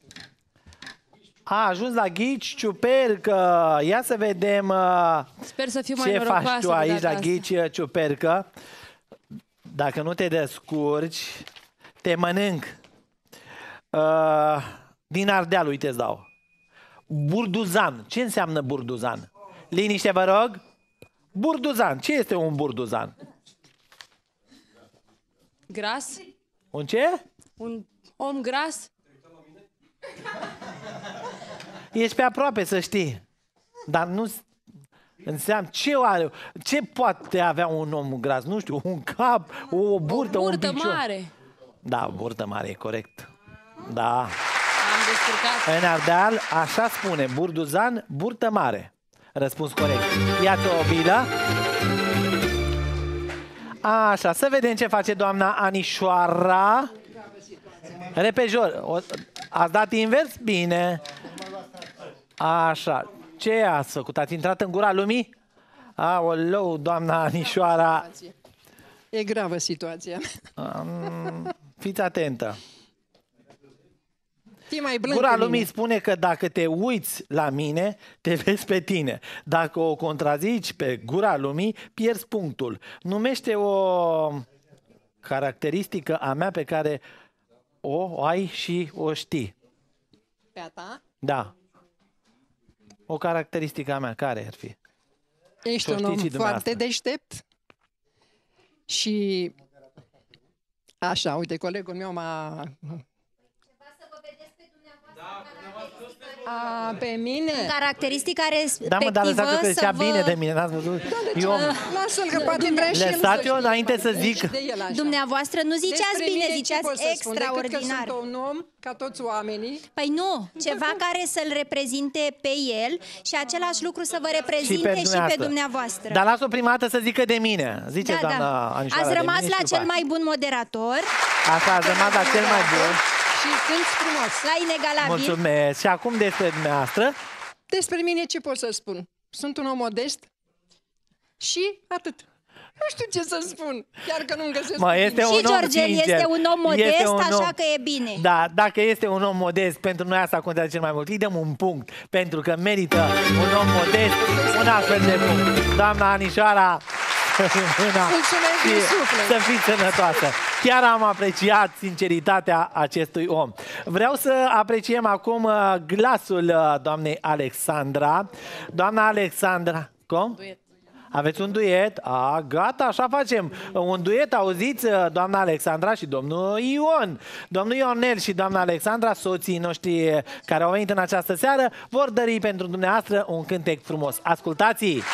Speaker 2: A ajuns la ghici ciupercă. Ia să vedem uh,
Speaker 4: Sper să fiu mai
Speaker 2: ce
Speaker 4: norocoasă
Speaker 2: faci tu
Speaker 4: de
Speaker 2: aici
Speaker 4: data
Speaker 2: la
Speaker 4: asta.
Speaker 2: ghici ciupercă. Dacă nu te descurci, te mănânc. Uh, din Ardeal, uite îți dau. Burduzan. Ce înseamnă burduzan? Liniște, vă rog. Burduzan. Ce este un burduzan?
Speaker 4: Gras?
Speaker 2: Un ce?
Speaker 4: Un om gras?
Speaker 2: Ești pe aproape, să știi. Dar nu înseamnă... Ce, are, ce poate avea un om gras? Nu știu, un cap, o burtă,
Speaker 4: o
Speaker 2: un
Speaker 4: burtă
Speaker 2: picior.
Speaker 4: mare.
Speaker 2: Da, burtă mare, e corect. Da.
Speaker 4: Am descurcat.
Speaker 2: În Ardeal, așa spune, burduzan, burtă mare. Răspuns corect. Iată o bilă. Așa, să vedem ce face doamna Anișoara. Repejor. O, ați dat invers? Bine. Așa. Ce ați făcut? Ați intrat în gura lumii? Aoleu, doamna Anișoara.
Speaker 7: E gravă situația.
Speaker 2: Um, fiți atentă.
Speaker 7: Fii mai blând
Speaker 2: Gura
Speaker 7: cu mine.
Speaker 2: lumii spune că dacă te uiți la mine, te vezi pe tine. Dacă o contrazici pe gura lumii, pierzi punctul. Numește o caracteristică a mea pe care o ai și o știi.
Speaker 7: Pe a ta?
Speaker 2: Da. O caracteristică a mea, care ar fi?
Speaker 7: Ești
Speaker 2: Și-o
Speaker 7: un
Speaker 2: știți
Speaker 7: om
Speaker 2: și dumneavoastră.
Speaker 7: foarte deștept și așa, uite, colegul meu m-a... A, pe mine?
Speaker 6: Caracteristica
Speaker 2: Da, mă, dar
Speaker 6: respectivă
Speaker 2: lăsați-o că
Speaker 6: să
Speaker 2: zicea
Speaker 6: vă...
Speaker 2: bine de mine, n-ați văzut? Eu...
Speaker 7: Lasă-l că poate vrea și el să
Speaker 2: Lăsați-o
Speaker 7: știe.
Speaker 2: înainte să zic.
Speaker 6: Dumneavoastră nu ziceați
Speaker 7: Despre
Speaker 6: bine,
Speaker 7: mine ce
Speaker 6: ziceați
Speaker 7: pot să spun? Decât
Speaker 6: extraordinar.
Speaker 7: că sunt un om ca toți oamenii.
Speaker 6: Păi nu, ceva care să-l reprezinte pe el și același lucru să vă reprezinte și pe dumneavoastră.
Speaker 2: Dar las-o prima dată să zică de mine. Zice
Speaker 6: Da,
Speaker 2: doamna
Speaker 6: da.
Speaker 2: Anișoara.
Speaker 6: Ați
Speaker 2: de
Speaker 6: rămas
Speaker 2: mine
Speaker 6: la
Speaker 2: și
Speaker 6: cel
Speaker 2: după
Speaker 6: mai bun moderator.
Speaker 2: aia. Asta ați rămas la cel mai bun.
Speaker 7: Și cânti frumos.
Speaker 6: La inegalabil.
Speaker 2: Mulțumesc. Și acum despre dumneavoastră.
Speaker 7: Despre mine ce pot să spun? Sunt un om modest și atât. Nu știu ce să spun, chiar că nu-mi găsesc.
Speaker 2: Mă, este un
Speaker 6: Și
Speaker 2: om
Speaker 6: Georgel
Speaker 2: sincer.
Speaker 6: este un om modest,
Speaker 2: Este un
Speaker 6: așa
Speaker 2: om-
Speaker 6: că e bine.
Speaker 2: Da, dacă este un om modest, pentru noi asta contează cel mai mult. Îi dăm un punct, pentru că merită un om modest un astfel de punct. Doamna Anișoara, mâna
Speaker 7: Mulțumesc
Speaker 2: și
Speaker 7: din suflet.
Speaker 2: să fiți sănătoasă. Chiar am apreciat sinceritatea acestui om. Vreau să apreciem acum uh, glasul uh, doamnei Alexandra. Doamna Alexandra, cum? Aveți un duet? A, gata, așa facem. Un duet, auziți, doamna Alexandra și domnul Ion. Domnul Ionel și doamna Alexandra, soții noștri care au venit în această seară, vor dări pentru dumneavoastră un cântec frumos. Ascultați!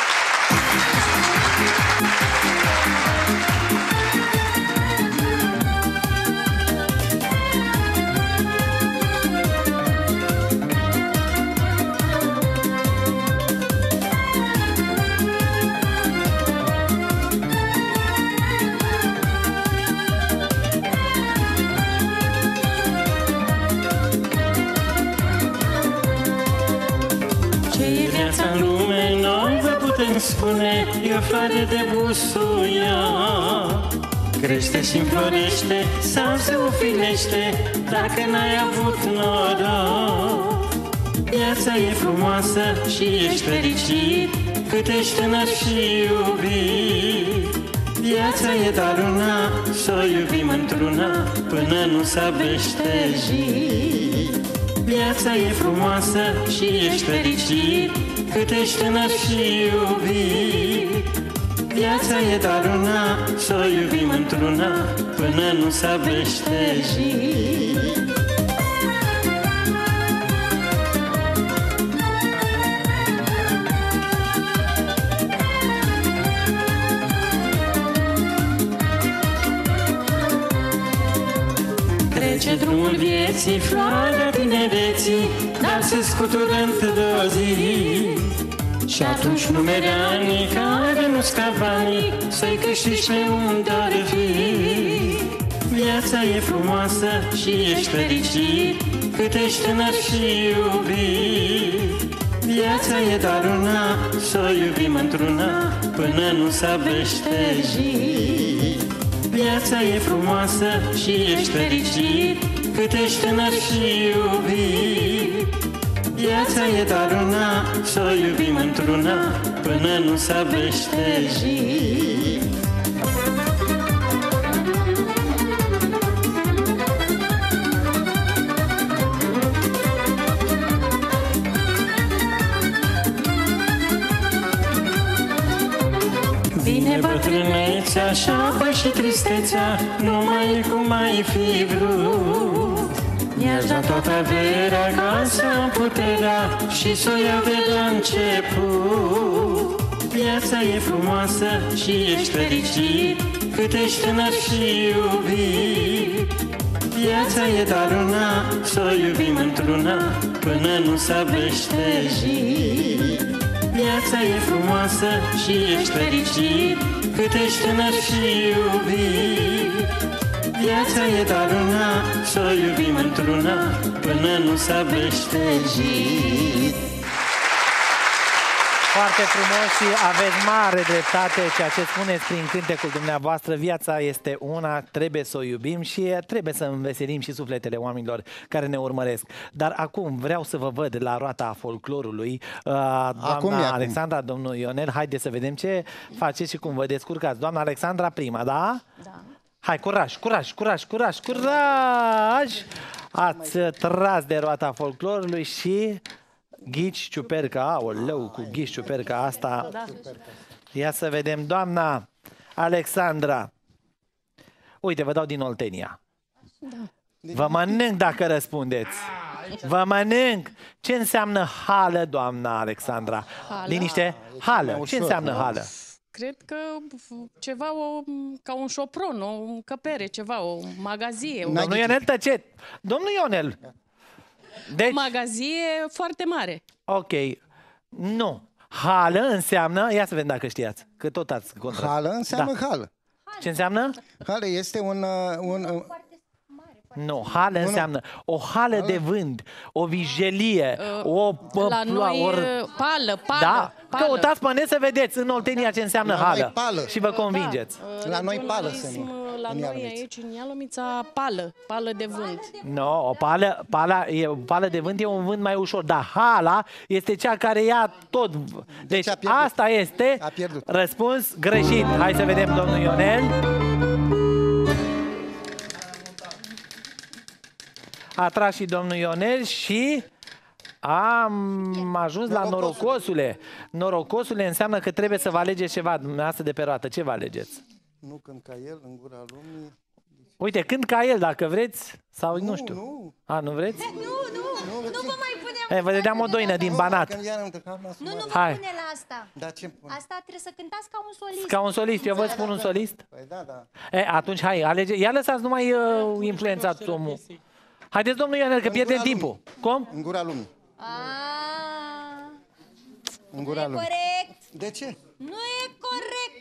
Speaker 18: Ce e viața în lume, noi vă putem spune, e o floare de busuia. Crește și înflorește sau se ufilește, dacă n-ai avut noroc. Viața e frumoasă și ești fericit, cât ești tânăr și iubit. Viața e doar una, s-o iubim într-una, până nu s-a veștejit. Viața e frumoasă și ești fericit, cât ești tânăr și iubit. Viața e doar una, s-o iubim într-una, până nu s-a veștejit. Trece drumul vieții, floarea tinereții, dar se scutură într-o zi. Și atunci numere anii care nu scavanii, să-i câștigi pe unde ori fi. Viața e frumoasă și ești fericit, cât ești tânăr și iubit. Viața e doar una, s-o iubim într-una, până nu s-a veștejit. Viața e frumoasă și ești fericit, cât ești tânăr și iubit. Viața e doar una, s-o iubim într-una, până nu s-a veștejit. Vine bătrânețea și apă și tristețea, nu mai e cum ai fi vrut. Mi-aș da toată averea ca să am puterea și să o iau de la început. Viața e frumoasă și ești fericit, cât ești tânăr și iubit. Viața e doar una, s-o iubim într-una, până nu s-a veștejit. Viața e frumoasă și ești fericit, cât ești tânăr și iubit. Viața e doar una, s-o iubim într-una, până nu s-a veștejit.
Speaker 2: Foarte frumos și aveți mare dreptate ceea ce spuneți prin cântecul dumneavoastră. Viața este una, trebuie să o iubim și trebuie să înveselim și sufletele oamenilor care ne urmăresc. Dar acum vreau să vă văd la roata folclorului. Doamna
Speaker 8: Acum e acum.
Speaker 2: Alexandra, domnul Ionel, haideți să vedem ce faceți și cum vă descurcați. Doamna Alexandra, prima, da? Da. Hai, curaj, curaj, curaj, curaj, curaj! Ați tras de roata folclorului și... Ghici ciuperca, aoleu, cu ghici ciuperca asta. Ia să vedem, doamna Alexandra. Uite, vă dau din Oltenia. Vă mănânc dacă răspundeți. Vă mănânc. Ce înseamnă hală, doamna Alexandra?
Speaker 5: Hală.
Speaker 2: Liniște. Hală. Ce înseamnă hală?
Speaker 5: Cred că ceva o, ca un șopron, o încăpere, ceva, o magazie. O...
Speaker 2: Domnul Ionel, tăcet. Domnul Ionel.
Speaker 5: Deci... O magazie foarte mare.
Speaker 2: Ok. Nu. Hală înseamnă, ia să vedem dacă știați, că tot ați contrast.
Speaker 8: Hală înseamnă
Speaker 2: da.
Speaker 8: hală.
Speaker 2: Ce înseamnă?
Speaker 8: Hală este un... un
Speaker 2: Nu, hală înseamnă o hală de vânt, o vijelie, o...
Speaker 5: La noi,
Speaker 2: or...
Speaker 5: pală, pală.
Speaker 2: Da,
Speaker 5: pală.
Speaker 2: căutați pe net să vedeți în Oltenia ce înseamnă
Speaker 8: La noi
Speaker 2: hală
Speaker 8: pală.
Speaker 2: și vă convingeți.
Speaker 5: Da.
Speaker 8: La noi pală se
Speaker 5: Regionalism,
Speaker 8: numă,
Speaker 5: La
Speaker 8: în
Speaker 5: noi
Speaker 8: Ialomița.
Speaker 5: aici, în Ialomița, pală, pală de vânt.
Speaker 2: Nu, no, o pală, pala, e, o pală de vânt e un vânt mai ușor, dar hala este cea care ia tot. Deci asta este răspuns greșit. Hai să vedem, domnul Ionel. A tras și domnul Ionel și am ajuns la norocosule. Norocosule înseamnă că trebuie să vă alegeți ceva dumneavoastră de pe roată. Ce vă alegeți?
Speaker 8: Nu cânt ca el, în gura lumii.
Speaker 2: Uite, cânt ca el, dacă vreți, sau nu,
Speaker 8: Nu,
Speaker 2: știu.
Speaker 8: nu.
Speaker 2: A, nu vreți?
Speaker 6: Nu, nu, nu vă mai punem.
Speaker 2: Hai, vă dădeam o doină din Banat.
Speaker 6: Nu, nu vă
Speaker 2: Hai.
Speaker 6: pune la asta.
Speaker 8: Da, ce pune?
Speaker 6: Asta trebuie să cântați ca un solist.
Speaker 2: Ca un solist, eu vă spun un solist?
Speaker 8: Păi da, da.
Speaker 2: E, atunci, hai, alege. Ia lăsați, nu mai uh, influențați omul. Haideți, domnul Ionel, că pierdem timpul. Cum?
Speaker 8: În gura lumii.
Speaker 6: Ah,
Speaker 8: În gura lumii.
Speaker 6: corect.
Speaker 8: De ce?
Speaker 6: Nu e corect.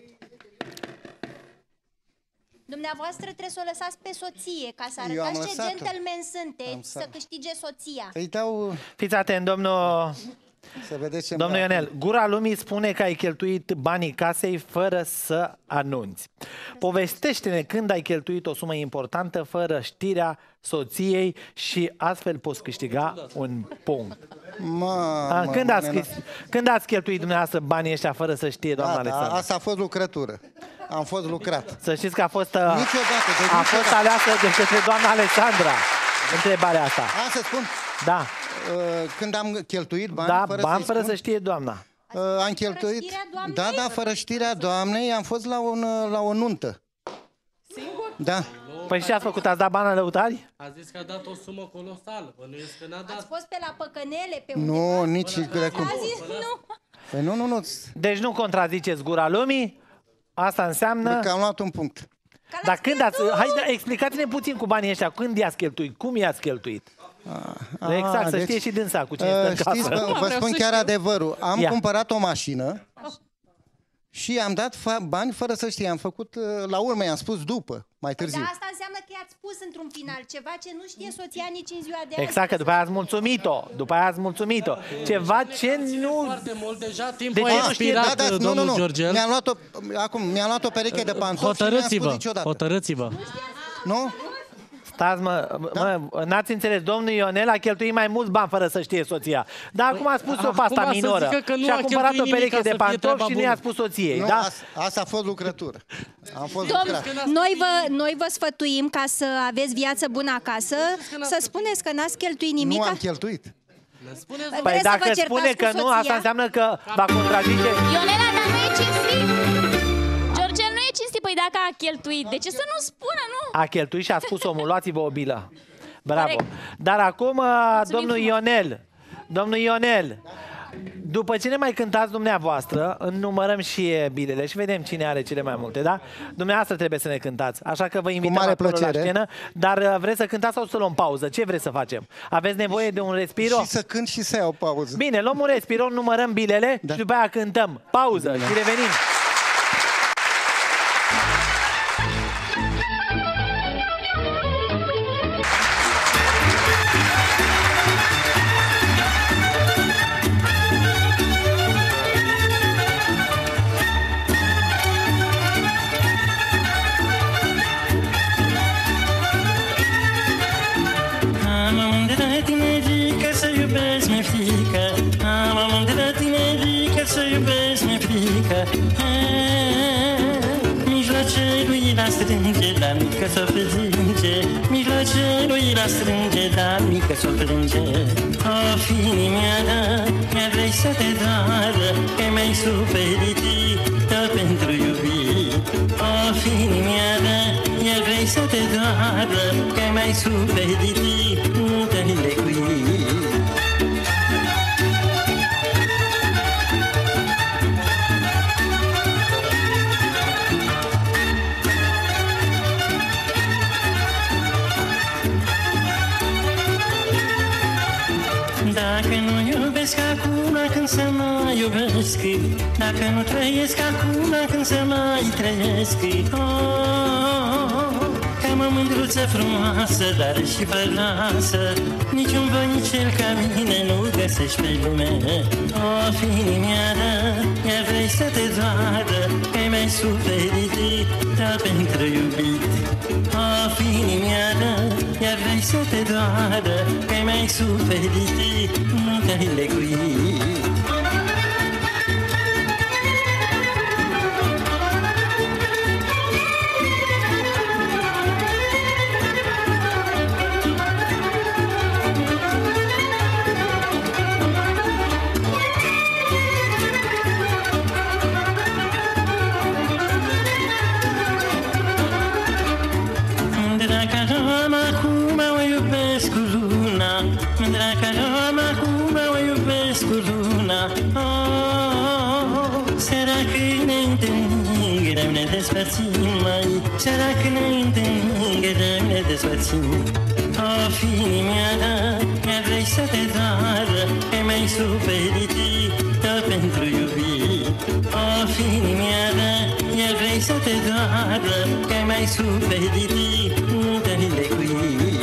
Speaker 6: Dumneavoastră trebuie să o lăsați pe soție, ca să
Speaker 8: Eu am
Speaker 6: arătați ce
Speaker 8: lăsat-o.
Speaker 6: gentleman sunteți,
Speaker 8: Am
Speaker 6: să
Speaker 8: lăsat.
Speaker 6: câștige soția.
Speaker 8: Îi dau...
Speaker 2: Fiți atent, domnul...
Speaker 8: Să vedeți ce
Speaker 2: Domnul Ionel, gura lumii spune că ai cheltuit banii casei fără să anunți. Povestește-ne când ai cheltuit o sumă importantă fără știrea soției și astfel poți câștiga un punct.
Speaker 8: Mă,
Speaker 2: A,
Speaker 8: mă,
Speaker 2: când,
Speaker 8: mă,
Speaker 2: ați,
Speaker 8: nena.
Speaker 2: când ați cheltuit dumneavoastră banii ăștia fără să știe, doamna
Speaker 8: Da, da,
Speaker 2: Alexandra?
Speaker 8: asta a fost lucrătură. Am fost lucrat.
Speaker 2: Să știți că a fost, uh,
Speaker 8: Niciodată, deci
Speaker 2: a fost
Speaker 8: niciodată.
Speaker 2: aleasă de către doamna Alexandra. Întrebarea asta.
Speaker 8: A, să spun?
Speaker 2: Da.
Speaker 8: Uh, Când am cheltuit bani
Speaker 2: Da,
Speaker 8: fără
Speaker 2: bani
Speaker 8: să-i
Speaker 2: fără
Speaker 8: spun,
Speaker 2: să știe doamna.
Speaker 8: uh, am cheltuit... Da, da, fără știrea doamnei am fost la, un, uh, la o nuntă.
Speaker 5: Singur?
Speaker 8: Da.
Speaker 2: Păi și ce ați făcut? Ați dat bani la lăutari?
Speaker 12: A zis că a dat o sumă colosală. Bănuiesc că n-a dat.
Speaker 6: Ați fost pe la păcănele, pe
Speaker 8: Nu, nici de cum.
Speaker 6: A zis nu.
Speaker 8: Păi nu, nu, nu.
Speaker 2: Deci nu contraziceți gura lumii. Asta înseamnă...
Speaker 8: Că am luat un punct.
Speaker 2: Dar când ați... Hai, da, explicați-ne puțin cu banii ăștia. Când i-ați cheltuit? Cum i-ați cheltuit?
Speaker 8: A,
Speaker 2: Exact, să
Speaker 8: deci,
Speaker 2: știe și dânsa cu cine
Speaker 8: uh,
Speaker 2: stă în
Speaker 8: știți,
Speaker 2: casă.
Speaker 8: vă, vă spun chiar adevărul. Am
Speaker 2: Ia.
Speaker 8: cumpărat o mașină și am dat fa- bani fără să știe. Am făcut, uh, la urmă i-am spus după, mai târziu.
Speaker 6: Dar asta înseamnă că i-ați spus într-un final ceva ce nu știe soția nici în ziua de azi.
Speaker 2: Exact, că după aia ați mulțumit-o. După aia ați mulțumit-o. Ceva ce nu...
Speaker 12: Foarte mult, deja
Speaker 2: Deci
Speaker 12: timpul a
Speaker 2: nu știe-
Speaker 12: expirat,
Speaker 8: Da, da, nu,
Speaker 12: domnul
Speaker 8: nu, nu.
Speaker 12: Georgel.
Speaker 8: Mi-am luat o, acum, mi-am luat o pereche de pantofi și nu mi-am spus
Speaker 12: Hotărâți-vă,
Speaker 8: niciodată.
Speaker 12: hotărâți-vă.
Speaker 8: Nu?
Speaker 2: Stați, mă, mă n-ați înțeles. Domnul Ionel a cheltuit mai mulți bani fără să știe soția. Dar acum a spus-o pe asta
Speaker 12: acum să
Speaker 2: minoră.
Speaker 12: zică că nu
Speaker 2: Și a
Speaker 12: a
Speaker 2: cumpărat o
Speaker 12: cheltuit nimic
Speaker 2: pereche
Speaker 12: ca
Speaker 2: de
Speaker 12: să fie treaba
Speaker 2: pantofi și nu i-a
Speaker 12: bună.
Speaker 2: spus soției.
Speaker 8: Nu,
Speaker 2: Da?
Speaker 8: asta, asta a fost lucrătură. Am fost
Speaker 6: Domn,
Speaker 8: lucrat.
Speaker 6: noi vă, noi vă sfătuim ca să aveți viață bună acasă, să spuneți că n-ați cheltuit nimic.
Speaker 8: Nu am cheltuit.
Speaker 2: Păi
Speaker 6: Vreți să
Speaker 2: dacă
Speaker 6: vă
Speaker 2: spune
Speaker 6: certați
Speaker 2: că
Speaker 6: cu
Speaker 2: nu,
Speaker 6: soția?
Speaker 2: asta înseamnă că va contrazice.
Speaker 9: Ionela, dar nu e cinstit. Georgel, nu e cinstit. Păi dacă a cheltuit, de ce să nu spună, nu?
Speaker 2: A cheltuit și a spus omul, luați-vă o bilă. Bravo.
Speaker 9: Corect.
Speaker 2: Dar acum, domnul
Speaker 9: frumos.
Speaker 2: Ionel, domnul Ionel, după ce ne mai cântați dumneavoastră, înnumărăm și bilele și vedem cine are cele mai multe, da? Dumneavoastră trebuie să ne cântați, așa că vă invităm
Speaker 8: mare
Speaker 2: acolo
Speaker 8: plăcere.
Speaker 2: la scenă, dar uh, vreți să cântați sau să luăm pauză? Ce vreți să facem? Aveți nevoie de un respiro?
Speaker 8: Și să cânt și să iau pauză.
Speaker 2: Bine, luăm un respiro, numărăm bilele
Speaker 8: Da.
Speaker 2: și după aia cântăm. Pauză
Speaker 8: Bine.
Speaker 2: și revenim.
Speaker 18: Am amând de la tinerică să iubesc, mi-e frică. Am amând de la tinerică să iubesc, mi-e frică. Mijlocelui la strânge, dar mică s-o frânge. Mijlocelui la strânge, dar mică s-o frânge. O, fiinimea, mi-ar vrei să te doară, că mi-ai suferit tot pentru iubit. O, fiinimea, mi-ar vrei să te doară, că mi-ai suferit nu te-ai lecuit. Dacă nu iubesc acum, când să mai iubesc? Dacă nu trăiesc acum, când să mai trăiesc? Oh, că
Speaker 19: Am o mândruță frumoasă, dar și făloasă, niciun voinicel ca mine nu găsești pe lume. O, finimioară, iar vrei să te doară, că-i mai suferit, dar pentru iubit. O, finimioară, iar vrei să te doară, că-i mai suferit, nu te-ai lecuit. Seara când ne întâlnim, greu ne despărțim. O, finimioară, iar vrei să te doară, că-i mai suferit, tot pentru iubit. O, finimioară, iar vrei să te doară, că-i mai suferit, nu te-ai lecuit.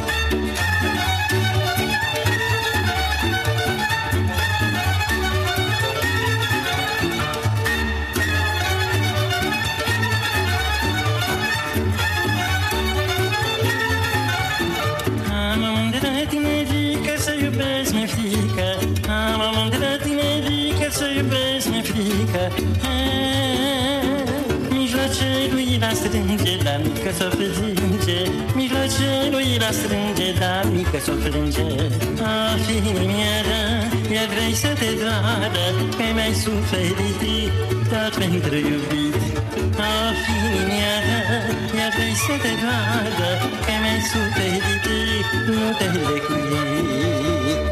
Speaker 19: Mijlocelui la strânge, la mică s-o frânge, mijlocelui la strânge, la mică s-o frânge. O, finimioară, iar vrei să te doară, că-i mai suferit, tot pentru iubit. O, finimioară, iar vrei să te doară, că-i mai suferit, nu te-ai lecuit.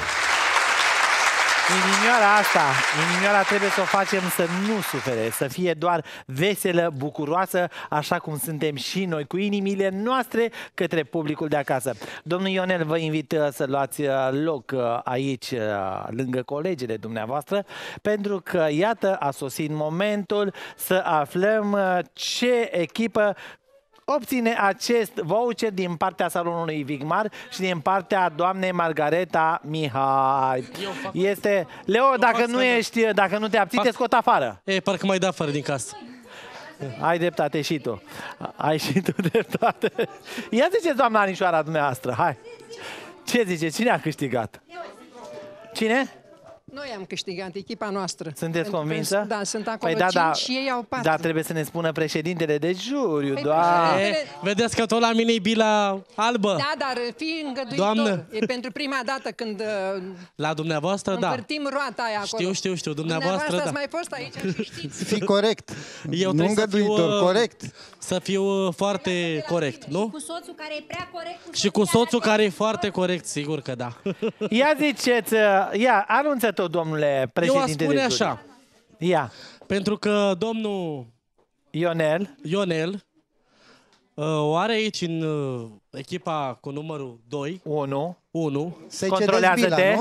Speaker 2: Inimioara asta, inimioara trebuie să o facem să nu sufere, să fie doar veselă, bucuroasă, așa cum suntem și noi, cu inimile noastre către publicul de acasă. Domnul Ionel, vă invit să luați loc aici, lângă colegele dumneavoastră, pentru că, iată, a sosit momentul să aflăm ce echipă obține acest voucher din partea salonului Vigmar și din partea doamnei Margareta Mihai. Este Leo, dacă nu ești, dacă nu te abții, te scot afară.
Speaker 12: E, parcă m-ai dat afară din casă.
Speaker 2: Ai dreptate și tu. Ai și tu dreptate. Ia ziceți, doamna Anișoara dumneavoastră, hai. Ce zice? Cine a câștigat? Cine?
Speaker 7: Noi am câștigat, echipa noastră.
Speaker 2: Sunteți convinsă?
Speaker 7: Da, sunt acolo
Speaker 2: păi da,
Speaker 7: cinci
Speaker 2: da,
Speaker 7: și ei au patru.
Speaker 2: dar trebuie să ne spună președintele de juriu,
Speaker 7: Păi
Speaker 2: doar.
Speaker 12: Vedeți că tot la mine e bila albă.
Speaker 7: Da, dar fii îngăduitor.
Speaker 12: Doamnă.
Speaker 7: E pentru prima dată când
Speaker 12: la dumneavoastră, da.
Speaker 7: Învârtim roata aia acolo.
Speaker 12: Știu, știu, știu, dumneavoastră, da.
Speaker 7: Ați mai fost aici și știți.
Speaker 8: Fii corect.
Speaker 12: Eu
Speaker 8: nu îngăduitor, corect.
Speaker 12: Să fiu foarte corect, nu?
Speaker 6: Cu soțul care e prea corect. Cu
Speaker 12: și cu soțul care e foarte corect, sigur că da.
Speaker 2: Ia ziceți, ia, anunță tot, domnule președinte.
Speaker 12: Eu aș spune așa.
Speaker 2: Ia.
Speaker 12: Pentru că domnul
Speaker 2: Ionel,
Speaker 12: Ionel o are aici în echipa cu numărul doi.
Speaker 2: unu.
Speaker 12: unu.
Speaker 8: Se controlează-te.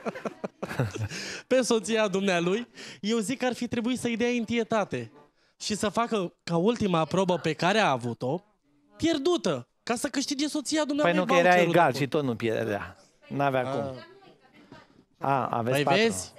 Speaker 12: Pe soția dumnealui. Eu zic că ar fi trebuit să-i dea întietate și să facă ca ultima probă pe care a avut-o pierdută, ca să câștige soția dumnealui.
Speaker 2: Păi nu, că era egal și tot nu pierdea. N-avea cum. A, aveți
Speaker 12: păi vezi?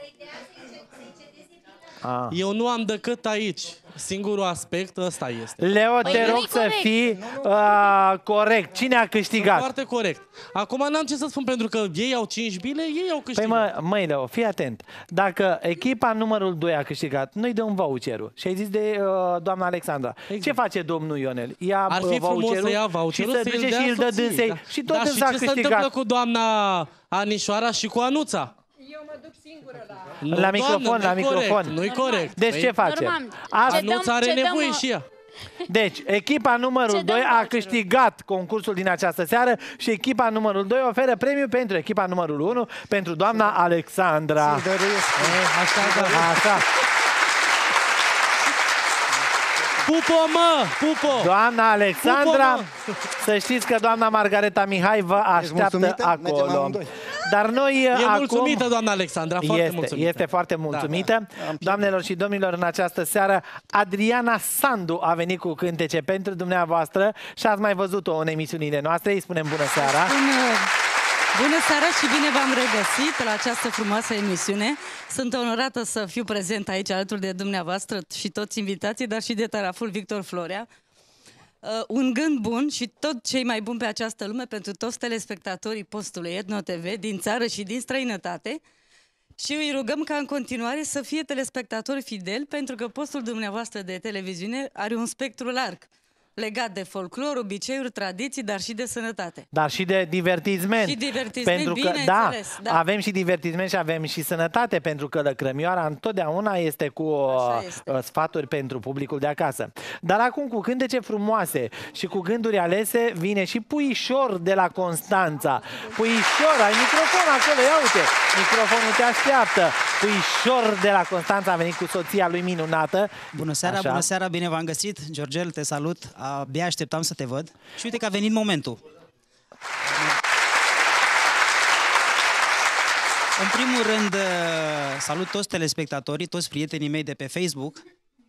Speaker 2: A.
Speaker 12: Eu nu am decât aici. Singurul aspect ăsta este.
Speaker 2: Leo, te rog să fii uh, corect. Cine a câștigat?
Speaker 12: Sunt foarte corect. Acum n-am ce să spun, pentru că ei au cinci bile, ei au câștigat.
Speaker 2: Păi mă, măi Leo, fii atent. Dacă echipa numărul doi a câștigat, noi dăm voucherul. Și ai zis de uh, doamna Alexandra. Exact. Ce face domnul Ionel? Ia
Speaker 12: Ar fi frumos să ia voucherul,
Speaker 2: și să duce și îl dă dânsei.
Speaker 12: Da.
Speaker 2: Și tot
Speaker 12: da,
Speaker 2: însă
Speaker 12: și
Speaker 2: a
Speaker 12: ce
Speaker 2: câștigat.
Speaker 12: se întâmplă cu doamna Anișoara și cu Anuța?
Speaker 7: Eu mă duc singură la...
Speaker 12: Nu,
Speaker 2: la
Speaker 12: doamnă,
Speaker 2: microfon, la microfon.
Speaker 12: Nu-i corect.
Speaker 2: Deci
Speaker 12: păi,
Speaker 2: ce face?
Speaker 12: Anuța are nevoie și ea.
Speaker 2: Deci, echipa numărul doi a câștigat concursul din această seară și echipa numărul doi oferă premiu pentru echipa numărul unu, pentru doamna Alexandra.
Speaker 12: E, așa, da.
Speaker 2: Așa.
Speaker 12: Pupo, mă! Pupo!
Speaker 2: Doamna Alexandra,
Speaker 12: Pupo,
Speaker 2: să știți că doamna Margareta Mihai vă așteaptă acolo. Dar noi
Speaker 12: E
Speaker 2: acum...
Speaker 12: mulțumită, doamna Alexandra, foarte
Speaker 2: este,
Speaker 12: mulțumită.
Speaker 2: Este foarte mulțumită.
Speaker 12: Da, da.
Speaker 2: Doamnelor și domnilor, în această seară, Adriana Sandu a venit cu cântece pentru dumneavoastră și ați mai văzut-o în emisiunile noastre. Îi spunem bună seara.
Speaker 20: Bună, bună seara și bine v-am regăsit la această frumoasă emisiune. Sunt onorată să fiu prezent aici alături de dumneavoastră și toți invitații, dar și de taraful Victor Florea. Uh, un gând bun și tot cei mai buni pe această lume pentru toți telespectatorii postului Etno T V din țară și din străinătate și îi rugăm ca în continuare să fie telespectatori fideli pentru că postul dumneavoastră de televiziune are un spectru larg legat de folclor, obiceiuri, tradiții, dar și de sănătate.
Speaker 2: Dar și de divertisment.
Speaker 20: Și divertisment,
Speaker 2: pentru că,
Speaker 20: bineînțeles,
Speaker 2: da,
Speaker 20: da.
Speaker 2: avem și divertisment și avem și sănătate, pentru că Lăcrămioara întotdeauna este cu uh,
Speaker 20: este.
Speaker 2: sfaturi pentru publicul de acasă. Dar acum, cu cântece frumoase și cu gânduri alese, vine și Puișor de la Constanța. Puișor, ai microfon acolo, ia uite, microfonul te așteaptă. Puișor de la Constanța a venit cu soția lui minunată.
Speaker 21: Bună seara,
Speaker 2: Așa.
Speaker 21: bună seara, bine v-am găsit. Georgel, te salut. Abia așteptam să te văd. Și uite că a venit momentul. În primul rând, salut toți telespectatorii, toți prietenii mei de pe Facebook.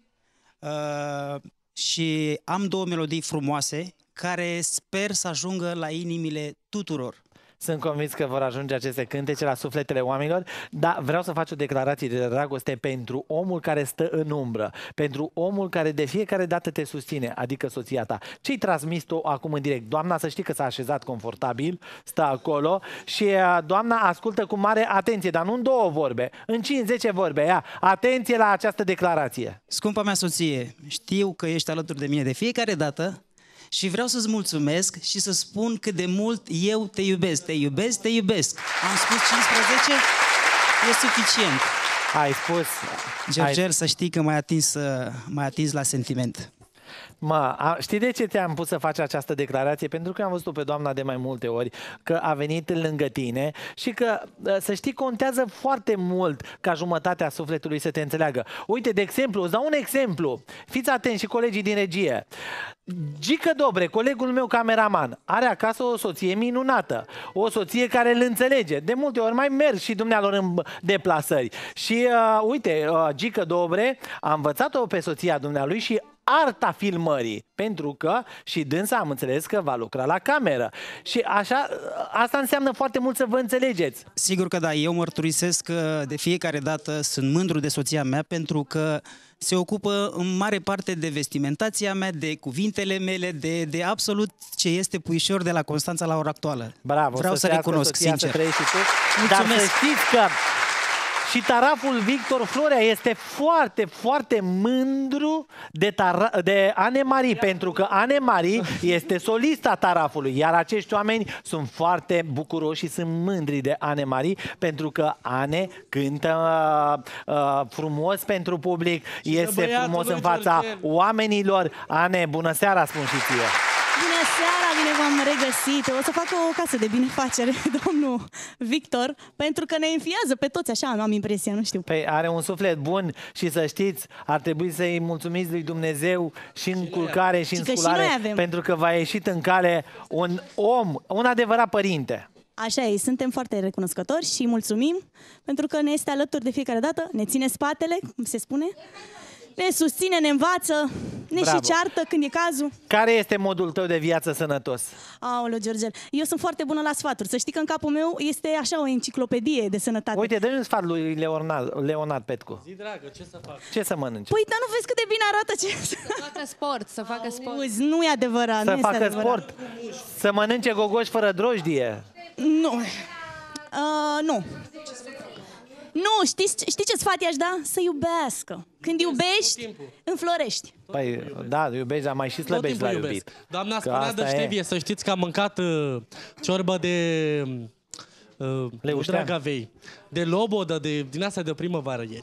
Speaker 21: Și am două melodii frumoase care sper să ajungă la inimile tuturor.
Speaker 2: Sunt convins că vor ajunge aceste cântece la sufletele oamenilor, dar vreau să fac o declarație de dragoste pentru omul care stă în umbră, pentru omul care de fiecare dată te susține, adică soția ta. Ce-i transmis tu acum în direct? Doamna, să știi că s-a așezat confortabil, stă acolo și doamna ascultă cu mare atenție, dar nu în două vorbe, în cinci zece vorbe. Ia, atenție la această declarație.
Speaker 21: Scumpa mea soție, știu că ești alături de mine de fiecare dată, și vreau să-ți mulțumesc și să spun cât de mult eu te iubesc. Te iubesc, te iubesc. Am spus cincisprezece? E suficient.
Speaker 2: Ai spus.
Speaker 21: Georgel,
Speaker 2: ai...
Speaker 21: să știi că m-ai atins, m-ai atins la sentiment.
Speaker 2: Mă, a, știi de ce te-am pus să faci această declarație? Pentru că am văzut-o pe doamna de mai multe ori, că a venit lângă tine și că, să știi, contează foarte mult ca jumătatea sufletului să te înțeleagă. Uite, de exemplu, îți dau un exemplu. Fiți atenți și colegii din regie. Gică Dobre, colegul meu cameraman, are acasă o soție minunată, o soție care îl înțelege. De multe ori mai merg și dumnealor în deplasări. Și uh, uite, uh, Gică Dobre a învățat-o pe soția dumnealui și arta filmării, pentru că și dânsa am înțeles că va lucra la cameră. Și așa, asta înseamnă foarte mult să vă înțelegeți.
Speaker 21: Sigur că da, eu mărturisesc că de fiecare dată sunt mândru de soția mea pentru că se ocupă în mare parte de vestimentația mea, de cuvintele mele, de, de absolut ce este Puișor de la Constanța la ora actuală.
Speaker 2: Bravo,
Speaker 21: vreau să, să recunosc, sincer.
Speaker 2: Să trăiești și tu.
Speaker 21: Mulțumesc.
Speaker 2: Dar să știți că și taraful Victor Florea este foarte, foarte mândru de, de Ane Marie, pentru că Ane Marie este solista tarafului, iar acești oameni sunt foarte bucuroși și sunt mândri de Ane Marie, pentru că Ane cântă uh, uh, frumos pentru public, și este frumos în fața George. Oamenilor. Ane, bună seara, spun și ție!
Speaker 22: Bună seara, bine v-am regăsit. O să fac o casă de binefacere, domnul Victor, pentru că ne înfiază pe toți așa, nu am impresia, nu știu.
Speaker 2: Păi are un suflet bun și să știți, ar trebui să-i mulțumiți lui Dumnezeu și în culcare și în sculare, pentru că v-a ieșit în cale un om, un adevărat părinte.
Speaker 22: Așa e, suntem foarte recunoscători și mulțumim pentru că ne este alături de fiecare dată, ne ține spatele, cum se spune. Ne susține, ne învață, ne Bravo. și ceartă când e cazul.
Speaker 2: Care este modul tău de viață sănătos?
Speaker 22: Aoleu, Georgel, eu sunt foarte bună la sfaturi. Să știi că în capul meu este așa o enciclopedie de sănătate.
Speaker 2: Uite, dă-mi un sfat lui Leonard, Leonard Petcu.
Speaker 12: Zi, dragă, ce să fac?
Speaker 2: Ce să mănânci?
Speaker 22: Păi, dar nu vezi cât de bine arată ce...
Speaker 4: Să facă sport, să facă sport.
Speaker 22: Auzi, nu e adevărat,
Speaker 2: Să
Speaker 22: nu
Speaker 2: facă
Speaker 22: adevărat.
Speaker 2: sport? Să mănânce gogoși fără drojdie?
Speaker 22: Nu. Uh, nu. Nu, știi, știi ce sfat i-aș da? Să iubească. Când iubești, înflorești.
Speaker 2: Păi, da, iubești, dar mai și slăbești la iubit.
Speaker 12: Doamna spunea de ștevie, să știți că am mâncat uh, ciorbă de uh, dragavei, de lobodă, de, din asta de primăvară ieri.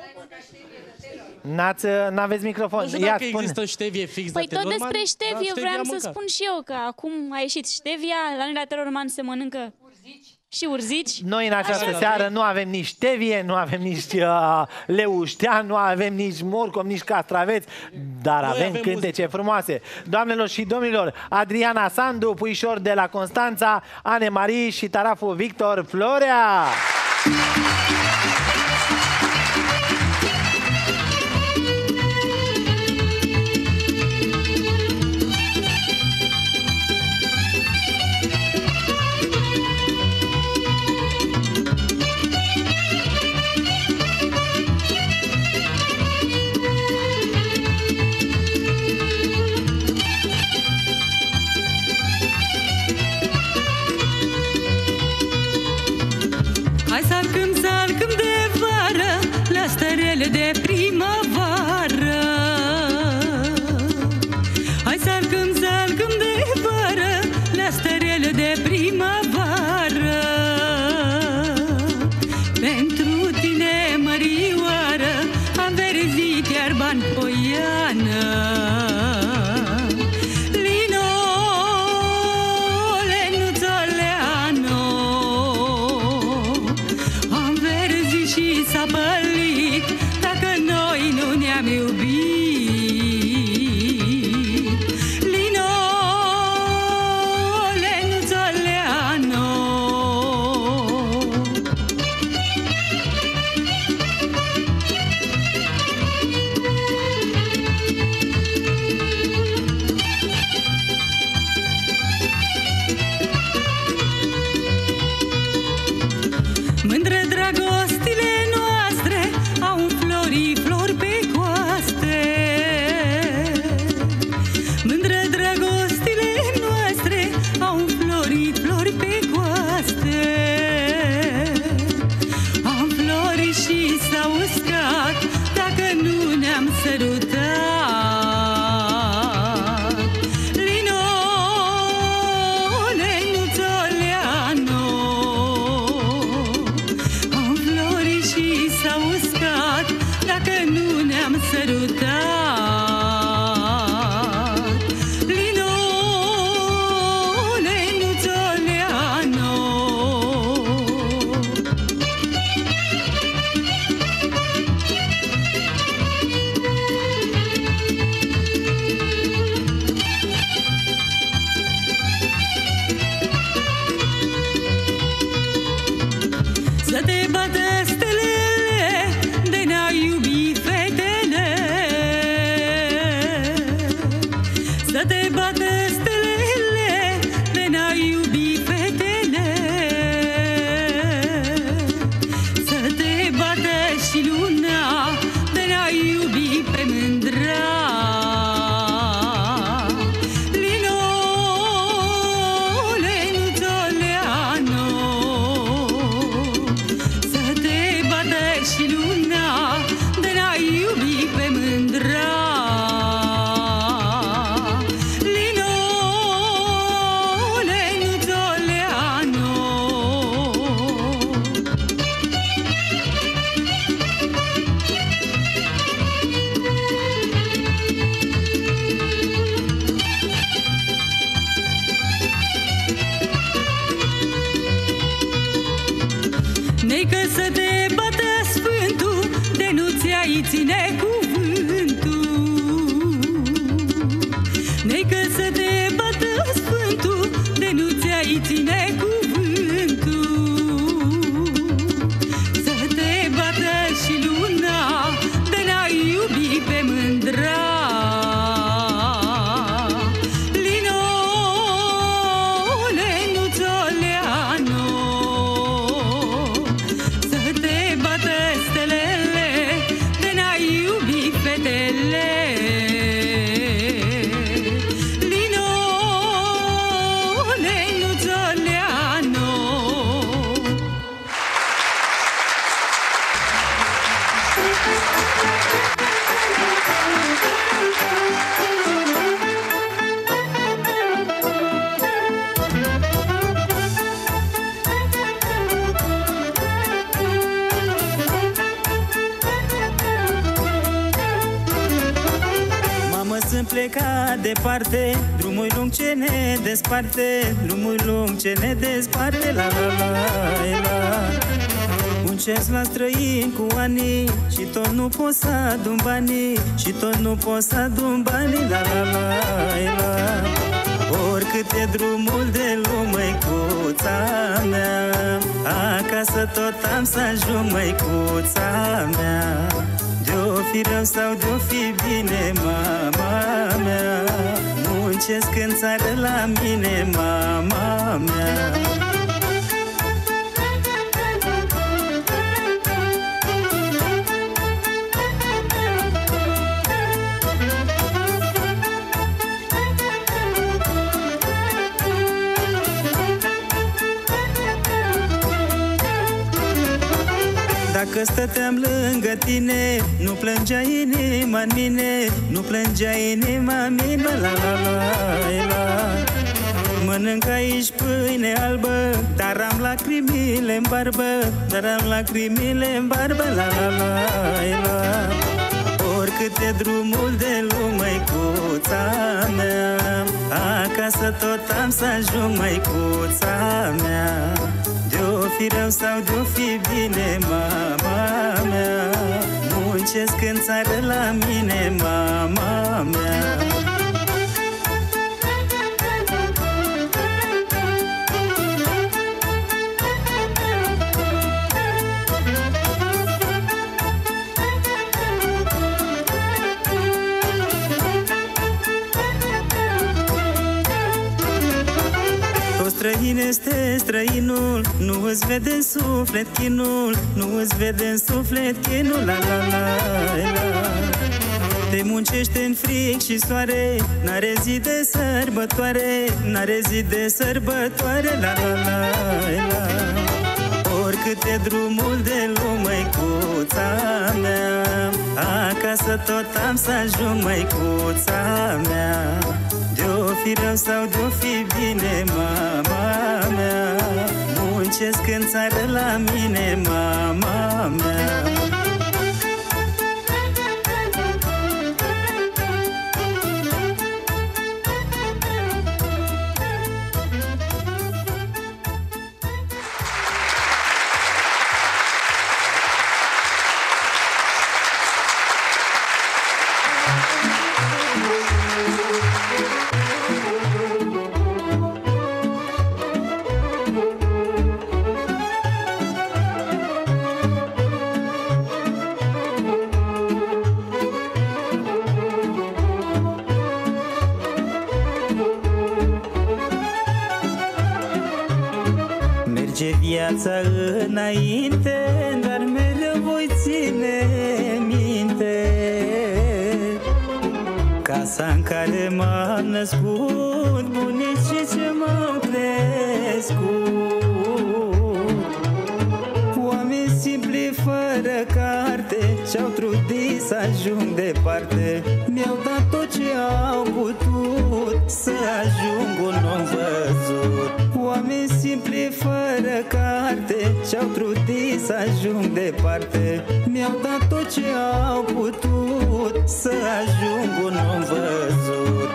Speaker 2: N-aveți microfon.
Speaker 12: Nu știu dacă există ștevie fix
Speaker 9: Păi
Speaker 12: de
Speaker 9: tot
Speaker 12: Telorman,
Speaker 9: despre ștevie
Speaker 12: dar
Speaker 9: vreau să
Speaker 12: mâncat.
Speaker 9: spun și eu, că acum a ieșit ștevia, la noi la Telorman se mănâncă
Speaker 16: și urzici.
Speaker 2: Noi în această
Speaker 16: Așa.
Speaker 2: seară nu avem nici stevie, nu avem nici uh, leuștean, nu avem nici morcom, nici castraveți, dar
Speaker 12: Noi
Speaker 2: avem
Speaker 12: avem
Speaker 2: cântece
Speaker 12: muzică.
Speaker 2: frumoase. Doamnelor și domnilor, Adriana Sandu, puișor de la Constanța, Ane Marie și taraful Victor Florea.
Speaker 13: Hai salcăm, salcăm de vară, la stărele de primăvară. Hai salcăm, salcăm de vară, la stărele de primăvară. Pentru tine, mărioară, am verzit iarba în poiană. S-a pălit dacă noi nu ne-am iubit. Linole, nuțoleano. Mândră dragostile noastre au înflorit flori pe coaste. Mândră dragostile noastre au înflorit flori pe coaste. Am florit și s-au uscat dacă nu ne-am sărutat. Linole, nuțoleano. Am florit și s-au uscat dacă nu ne-am sărutat. Linole, nuțoleano. Să te bată stelele de n-ai iubit fetele. Să te bată stelele de n-ai iubit fetele. Să te bată și luna de n-ai iubit pe mândra. Linole, nuțoleano. Să te bată și luna de n-ai iubit pe mândra. Linole, nuțoleano. Neică să te bată sfântul, de nu ți-ai ține cuvântul. Neică să te bată sfântul, de nu ți-ai ține cuvântul. Să te bată și luna de n-ai iubit pe mândra. Linole, nuțoleano. Să te bată stelele de n-ai iubit fetele. Linole, nuțoleano.
Speaker 21: pleca departe, drumul lung ce ne desparte, drumul lung ce ne desparte, la la la la. Muncesc la străin cu ani și tot nu pot să adun banii, și tot nu pot să adun banii, la la la la. Oricât e drumul de lume, măicuța mea, acasă tot am să ajung, măicuța mea. De-o fi rău sau de-o fi bine, mama mea, muncesc în țară la mine, mama mea. Dacă stăteam lângă tine, nu plângea inima în mine, nu plângea inima în mine, la la la la. Mănânc aici pâine albă, dar am lacrimile în barbă, dar am lacrimile în barbă, la la la la. Oricât e drumul de lume, măicuța mea, acasă tot am să ajung, măicuța mea. De-o fi rău sau de-o fi bine, mama mea, muncesc în țară la mine, mama mea. Străin este străinul, nu îți vede în suflet chinul, nu îți vede în suflet chinul, la la la la. Te muncește în fric și soare, n-are zi de sărbătoare, n-are zi de sărbătoare, la la la la. Oricât e drumul de lume, măicuța mea, acasă tot am să ajung, măicuța mea. De-o fi rău sau de-o fi bine, mama mea, muncesc în țară la mine, mama mea. Merge viața înainte, dar mereu voi ține minte casa în care m-am născut, bunicii ce m-au crescut. Oameni simpli fără carte, ce-au trudit să ajung departe, mi-au dat tot ce au putut să ajung un om văzut. Oameni simpli fără carte, ce-au trudit să ajung departe, mi-au dat tot ce au putut să ajung un om văzut.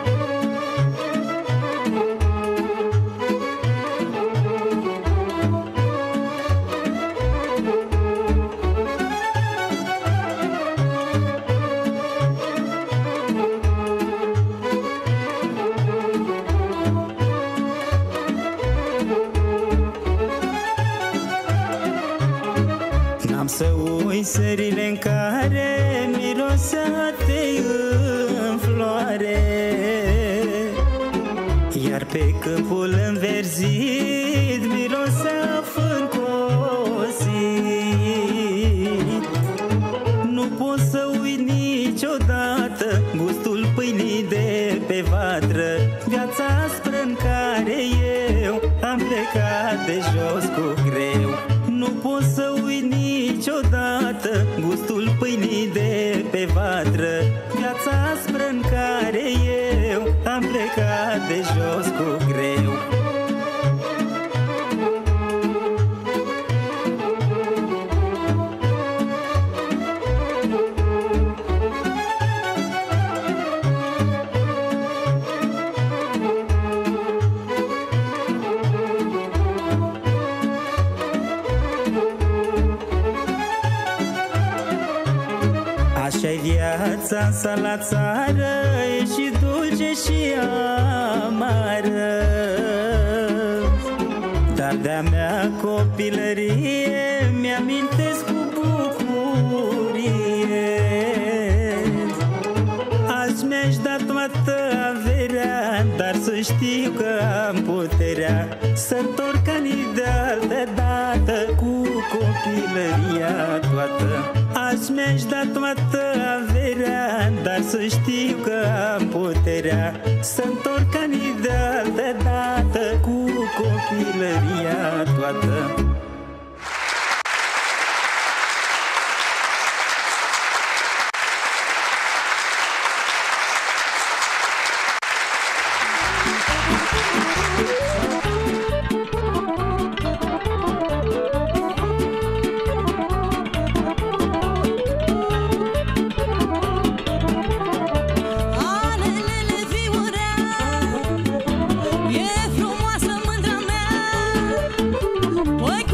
Speaker 21: Să ui serile în care mirosea tei în floare, iar pe câmpul înverzit mirosea fâncosit. Nu pot să uit niciodată gustul pâinii de pe vatră, viața aspră în care eu am plecat de jos cu greu. Nu pot să uit niciodată gustul pâinii de pe vatră, viața aspră în care eu am plecat de jos cu greu.
Speaker 19: Viața sa la țară e și dulce și amară, dar de-a mea copilărie mi-amintesc cu bucurie. Azi mi-aș da toată averea, dar să știu că am puterea să întorc anii de altă dată cu copilăria toată. Azi mi-aș da toată averea, dar să știu că am puterea să întorc anii de altă dată cu copilăria toată.
Speaker 13: E frumoasă mândra mea, păi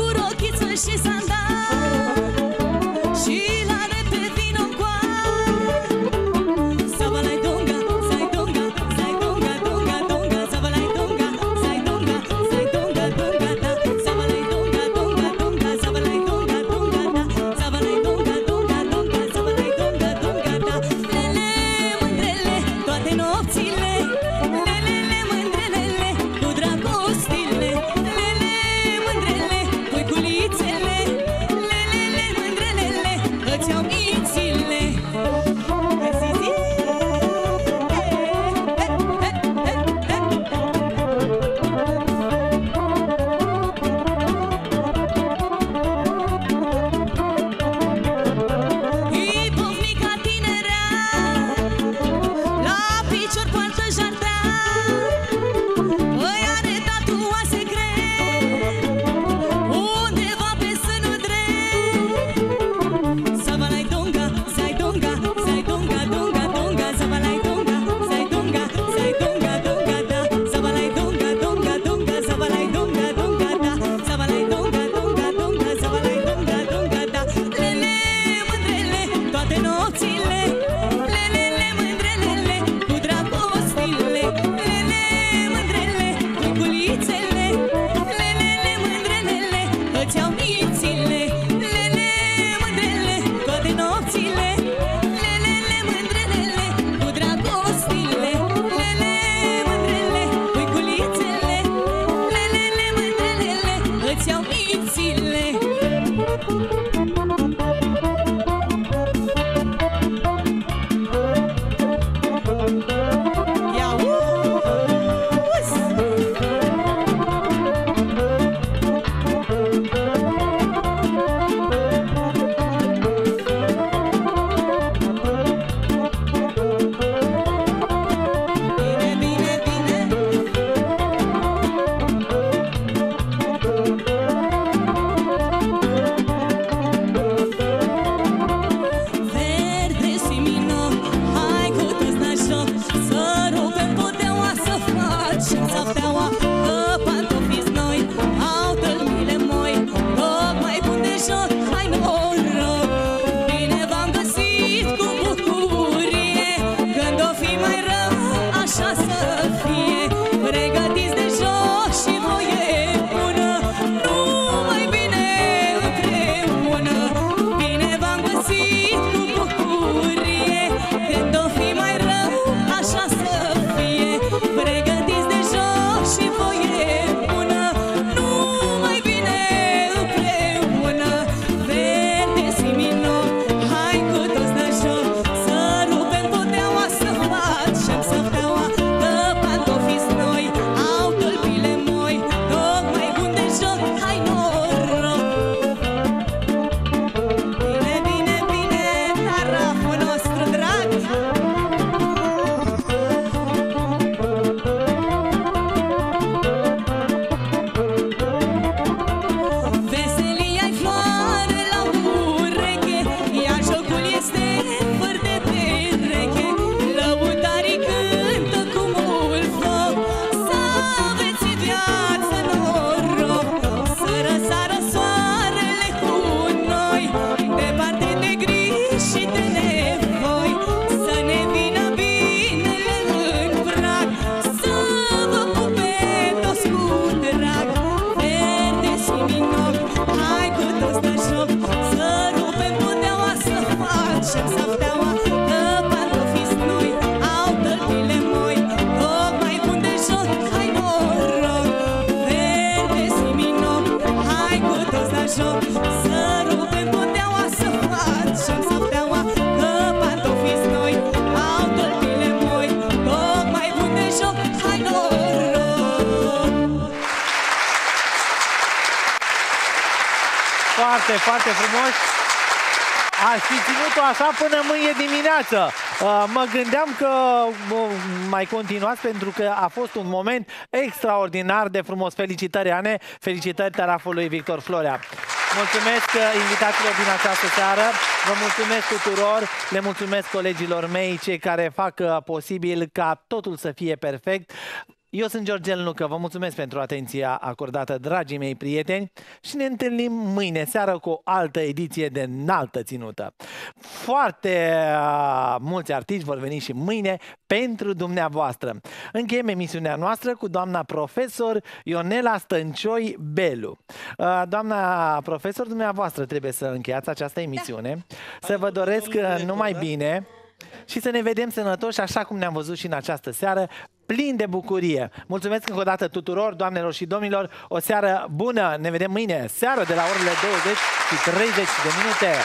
Speaker 2: Este foarte frumos. Aș fi ținut-o așa până mâine dimineață. Uh, mă gândeam că uh, mai continuați pentru că a fost un moment extraordinar de frumos. Felicitări, Ane, felicitări tarafului Victor Florea. Mulțumesc invitațiilor din această seară, vă mulțumesc tuturor, le mulțumesc colegilor mei, cei care fac uh, posibil ca totul să fie perfect. Eu sunt Georgel Nucă, vă mulțumesc pentru atenția acordată, dragii mei prieteni, și ne întâlnim mâine seară cu o altă ediție de înaltă ținută. Foarte uh, mulți artiști vor veni și mâine pentru dumneavoastră. Încheiem emisiunea noastră cu doamna profesor Ionela Stăncioi Belu. Uh, doamna profesor, dumneavoastră trebuie să încheiați această emisiune, da. Să vă doresc numai bine și să ne vedem sănătoși, așa cum ne-am văzut și în această seară, plin de bucurie. Mulțumesc încă o dată tuturor, doamnelor și domnilor, o seară bună, ne vedem mâine seară de la orele douăzeci și treizeci de minute.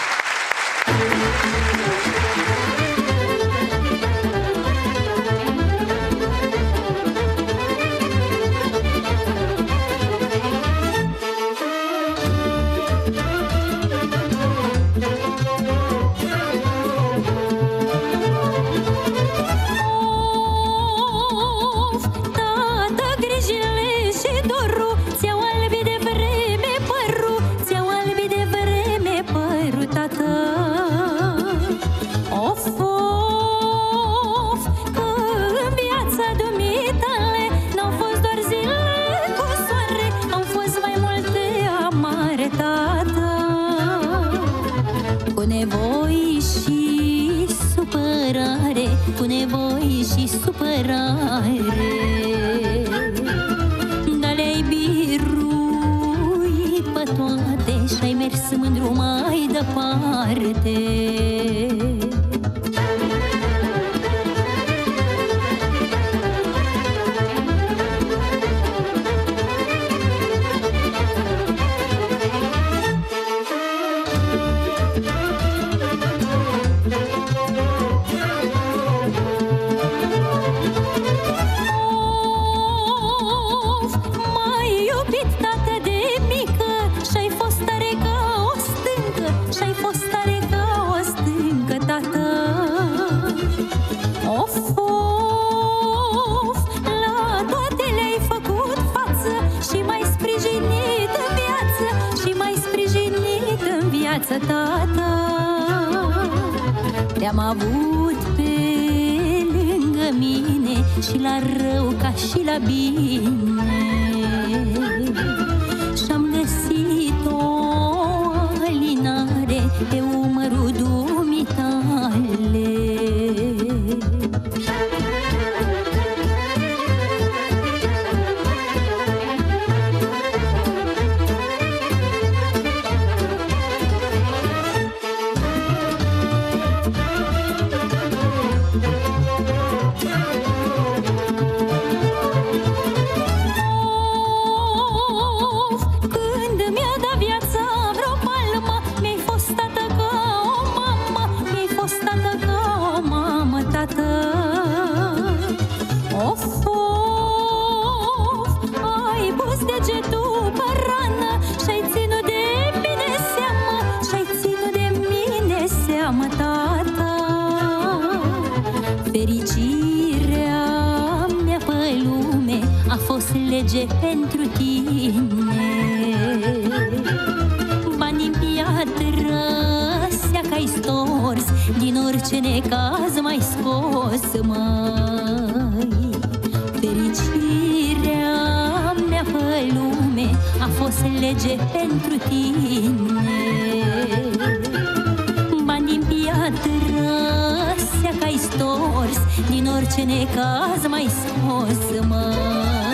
Speaker 1: Cu nevoi și supărare, dar le-ai biruit pe toate și-ai mers mândru mai departe. Tata, te-am avut pe lângă mine și la rău ca și la bine, și-am găsit o alinare pe umărul dumitale. Lege pentru tine, bani în piatră, seaca-i stors, din orice necaz mai scos, măi. Fericirea mea pe lume a fost lege pentru tine, bani în piatră, seaca-i stors, din orice necaz mai scos, măi.